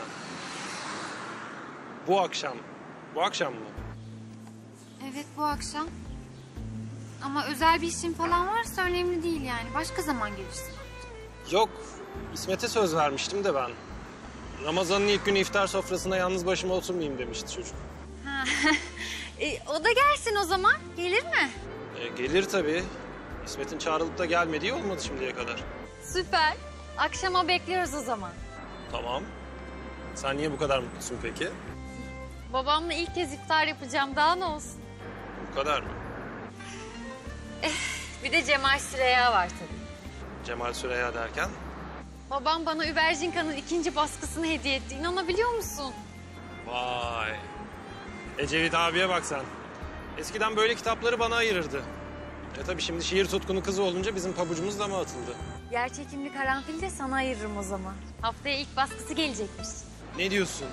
Bu akşam. Bu akşam mı? Evet bu akşam. Ama özel bir işin falan varsa önemli değil yani. Başka zaman gelirsin. Yok. İsmet'e söz vermiştim de ben. Ramazan'ın ilk günü iftar sofrasına yalnız başıma oturmayayım demişti çocuk. Ha. e, o da gelsin o zaman. Gelir mi? E, gelir tabii. İsmet'in çağrılıp da gelmediği olmadı şimdiye kadar. Süper. Akşama bekliyoruz o zaman. Tamam. Sen niye bu kadar mutlusun peki? Babamla ilk kez iftar yapacağım. Daha ne olsun? Bu kadar mı? Eh, bir de Cemal Süreyya var tabii. Cemal Süreyya derken? Babam bana Überjinka'nın ikinci baskısını hediye etti. İnanabiliyor musun? Vay. Ecevit abiye bak sen. Eskiden böyle kitapları bana ayırırdı. E tabii şimdi şiir tutkunu kızı olunca bizim pabucumuz dama atıldı. Yer çekimli karanfil de sana ayırırım o zaman. Haftaya ilk baskısı gelecekmiş. Ne diyorsun?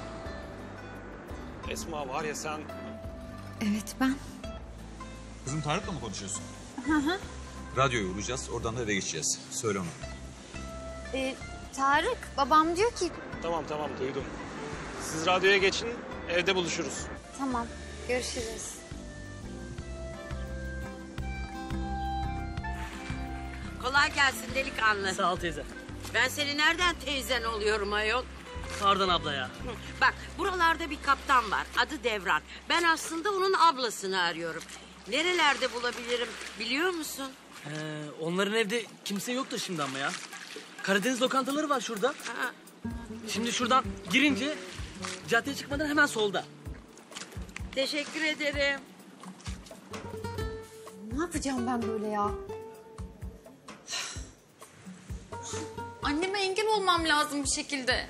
Esma var ya sen... Evet ben. Kızım Tarık'la mı konuşuyorsun? Hı hı. Radyoya uğrayacağız, oradan da eve geçeceğiz. Söyle ona. Ee, Tarık, babam diyor ki... Tamam tamam duydum. Siz radyoya geçin, evde buluşuruz. Tamam. Görüşürüz. Kolay gelsin delikanlı. Sağ ol teyze. Ben seni nereden teyzen oluyorum ayol? Pardon abla ya. Bak buralarda bir kaptan var. Adı Devran. Ben aslında onun ablasını arıyorum. Nerelerde bulabilirim biliyor musun? Ee, onların evde kimse yoktur şimdi ama ya. Karadeniz lokantaları var şurada. Ha. Şimdi şuradan girince caddeye çıkmadan hemen solda. Teşekkür ederim. Ne yapacağım ben böyle ya? Anneme engel olmam lazım bir şekilde.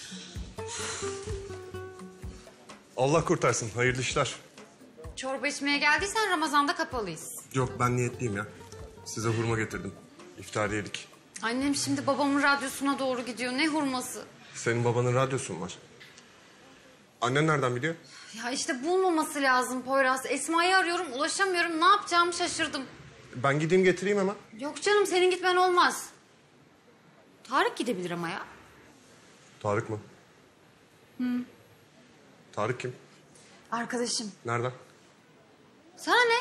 Allah kurtarsın. Hayırlı işler. Çorba içmeye geldiysen Ramazan'da kapalıyız. Yok ben niyetliyim ya. Size hurma getirdim. İftariyelik. Annem şimdi babamın radyosuna doğru gidiyor. Ne hurması? Senin babanın radyosu mu var? Annen nereden biliyor? Ya işte bulmaması lazım Poyraz. Esma'yı arıyorum, ulaşamıyorum. Ne yapacağımı şaşırdım. Ben gideyim getireyim hemen. Yok canım, senin gitmen olmaz. Tarık gidebilir ama ya. Tarık mı? Hı. Tarık kim? Arkadaşım. Nereden? Sana ne?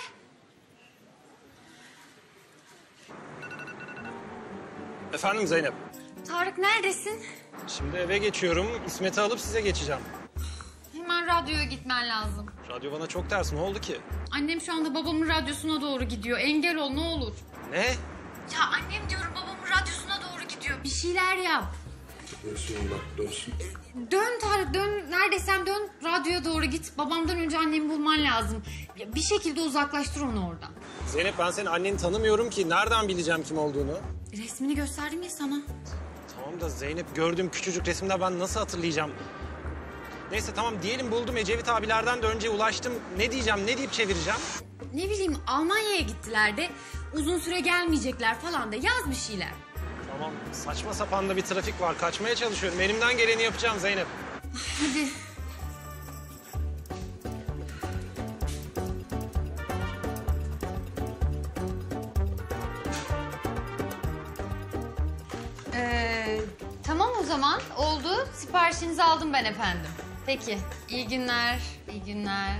Efendim Zeynep. Tarık neredesin? Şimdi eve geçiyorum. İsmet'i alıp size geçeceğim. Hemen radyoya gitmen lazım. Radyo bana çok ters. Ne oldu ki? Annem şu anda babamın radyosuna doğru gidiyor. Engel ol ne olur. Ne? Ya annem diyorum babamın radyosuna doğru gidiyor. Bir şeyler yap. Dönsün bak dönsün. Dön Tarık dön. Neredeysen dön radyoya doğru git. Babamdan önce annemi bulman lazım. Ya bir şekilde uzaklaştır onu oradan. Zeynep ben senin anneni tanımıyorum ki. Nereden bileceğim kim olduğunu? Resmini gösterdim ya sana. Tamam da Zeynep gördüğüm küçücük resimde ben nasıl hatırlayacağım? Neyse tamam diyelim buldum. Ecevit abilerden de önce ulaştım. Ne diyeceğim, ne deyip çevireceğim? Ne bileyim Almanya'ya gittiler de uzun süre gelmeyecekler falan da yaz bir şeyler. Tamam saçma sapan da bir trafik var. Kaçmaya çalışıyorum. Elimden geleni yapacağım Zeynep. Hadi. Ee, tamam o zaman oldu. Siparişinizi aldım ben efendim. Peki iyi günler, iyi günler.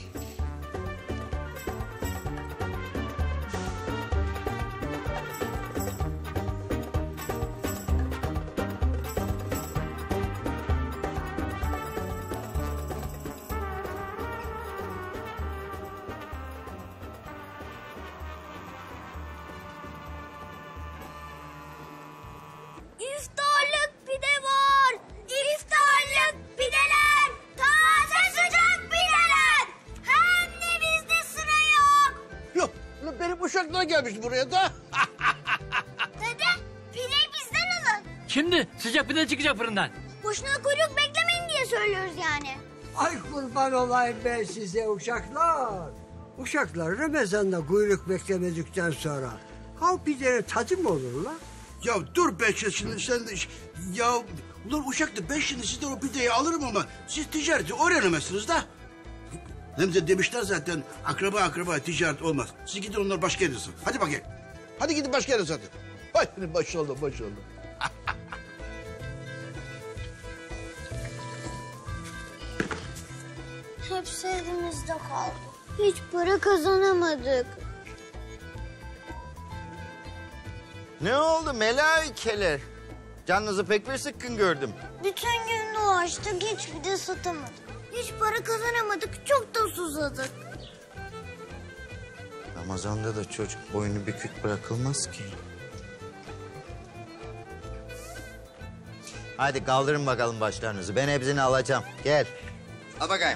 İftarlık pide var. İftarlık pideler. Taze sıcak pideler. Hem de bizde sıra yok. Yok benim uşaklar gelmiş buraya da. Dede pideyi bizden alın. Şimdi sıcak pide çıkacak fırından. Boşuna kuyruk beklemeyin diye söylüyoruz yani. Ay kurban olayım ben size uşaklar. Uşaklar Ramazan'da kuyruk beklemedikten sonra hav pidenin tadı mı olur la? Ya dur be şimdi sen de... Ya ulan uşakta ben şimdi sizden o pideyi alırım ama siz ticareti öğrenemezsiniz da. Hem de demişler zaten akraba akraba ticaret olmaz. Siz gidin onlar başka yere satın. Hadi bakayım. Hadi gidin başka yere satın. Hadi maşallah maşallah. Hepsi elimizde kaldı. Hiç para kazanamadık. Ne oldu melaikeler? Canınızı pek bir sıkkın gördüm. Bütün gün dolaştık, hiçbir de satamadık. Hiç para kazanamadık, çok da susadık. Ramazan'da da çocuk boynu bükük bırakılmaz ki. Hadi kaldırın bakalım başlarınızı. Ben hepsini alacağım. Gel. Al bakayım.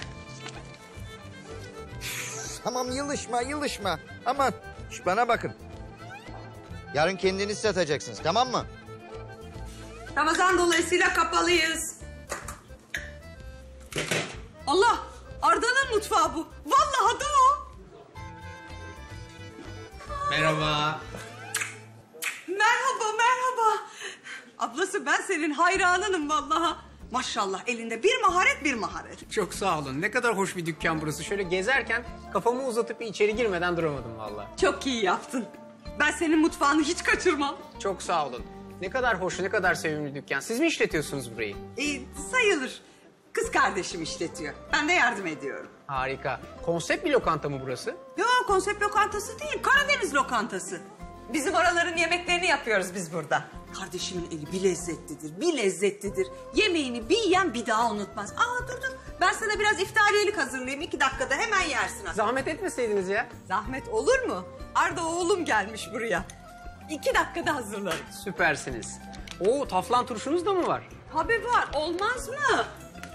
Tamam yılışma yılışma. Aman şu bana bakın. Yarın kendiniz satacaksınız tamam mı? Ramazan dolayısıyla kapalıyız. Allah! Arda'nın mutfağı bu. Vallahi adı o. Merhaba. Merhaba, merhaba. Ablası ben senin hayranınım vallahi. Maşallah elinde bir maharet bir maharet. Çok sağ olun. Ne kadar hoş bir dükkan burası. Şöyle gezerken kafamı uzatıp içeri girmeden duramadım vallahi. Çok iyi yaptın. Ben senin mutfağını hiç kaçırmam. Çok sağ olun. Ne kadar hoş, ne kadar sevimli dükkan. Siz mi işletiyorsunuz burayı? Ee, sayılır. Kız kardeşim işletiyor. Ben de yardım ediyorum. Harika. Konsept bir lokanta mı burası? Yok, konsept lokantası değil. Karadeniz lokantası. Bizim oraların yemeklerini yapıyoruz biz burada. Kardeşimin eli bir lezzetlidir, bir lezzetlidir. Yemeğini bir yiyen bir daha unutmaz. Aa dur dur, ben sana biraz iftariyelik hazırlayayım. İki dakikada hemen yersin. Zahmet etmeseydiniz ya. Zahmet olur mu? Arda oğlum gelmiş buraya. İki dakikada hazırlarım. Süpersiniz. Oo, taflan turşunuz da mı var? Tabii var, olmaz mı?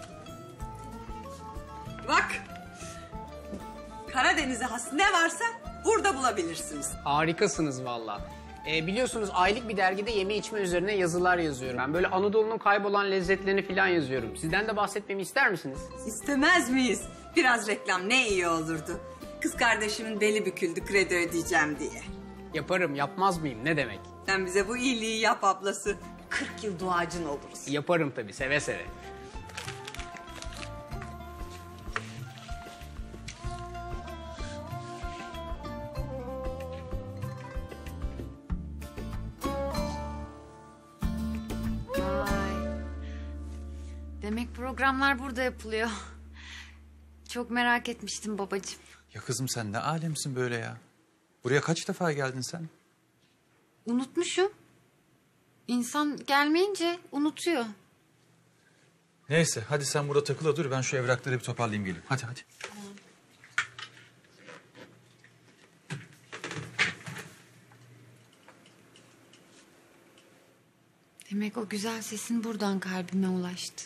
Bak, Karadeniz'e has ne varsa burada bulabilirsiniz. Harikasınız valla. Ee, biliyorsunuz aylık bir dergide yeme içme üzerine yazılar yazıyorum. Ben böyle Anadolu'nun kaybolan lezzetlerini falan yazıyorum. Sizden de bahsetmemi ister misiniz? İstemez miyiz? Biraz reklam ne iyi olurdu. Kız kardeşimin beli büküldü kredi ödeyeceğim diye. Yaparım, yapmaz mıyım? Ne demek? Sen bize bu iyiliği yap ablası. Kırk yıl duacın oluruz. Yaparım tabii, seve seve. Demek programlar burada yapılıyor. Çok merak etmiştim babacığım. Ya kızım sen ne alemsin böyle ya? Buraya kaç defa geldin sen? Unutmuşum. İnsan gelmeyince unutuyor. Neyse hadi sen burada takıla dur, ben şu evrakları bir toparlayayım geleyim. Hadi hadi. Demek o güzel sesin buradan kalbime ulaştı.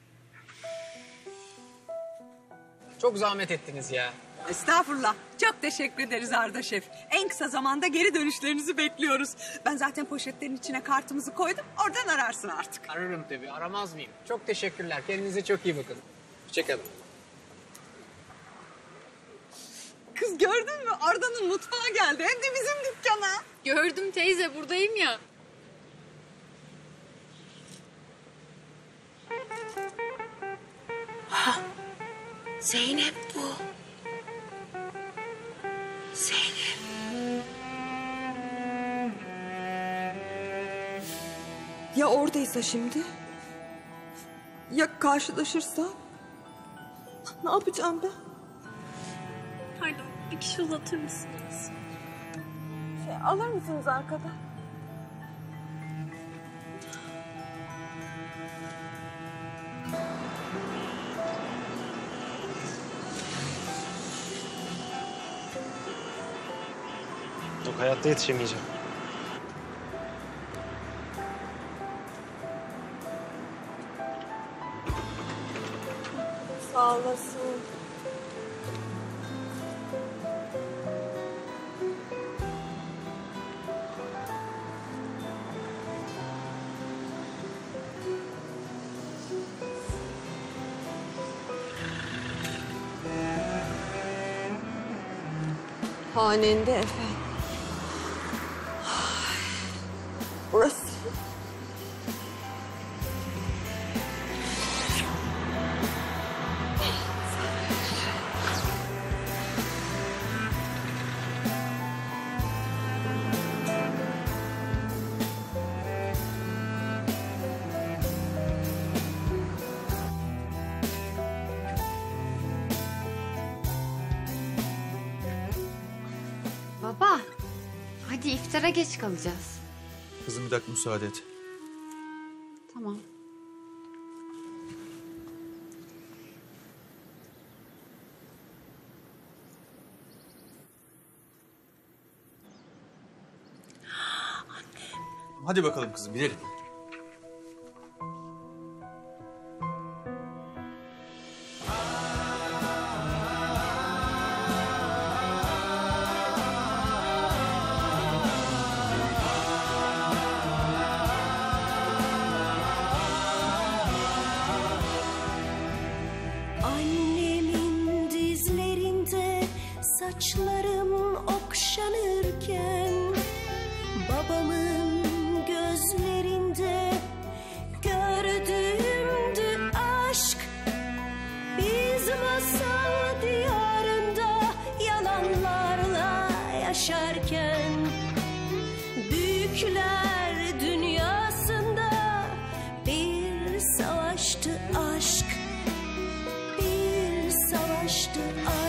Çok zahmet ettiniz ya. Estağfurullah. Çok teşekkür ederiz Arda Şef. En kısa zamanda geri dönüşlerinizi bekliyoruz. Ben zaten poşetlerin içine kartımızı koydum. Oradan ararsın artık. Ararım tabii, aramaz mıyım? Çok teşekkürler, kendinize çok iyi bakın. Hoşçakalın. Kız gördün mü? Arda'nın mutfağa geldi. Hem de bizim dükkana. Gördüm teyze, buradayım ya. Ha, Zeynep bu. Zeynep. Ya oradaysa şimdi? Ya karşılaşırsa? Ne yapacağım ben? Pardon, bir kişi uzatır mısınız? Şey, alır mısınız arkadan? Yok, hayatta yetişemeyeceğim. Sağ olasın. Hanende efendim. Burası. Baba, hadi iftara geç kalacağız. Kızım bir dakika müsaade et. Tamam. Hadi bakalım kızım gidelim. Annemin dizlerinde saçlarım okşanırken, babamın gözlerinde gördüğümdü aşk. Biz masal diyarında yalanlarla yaşarken, büyükler dünyasında bir savaştı aşk. aşktı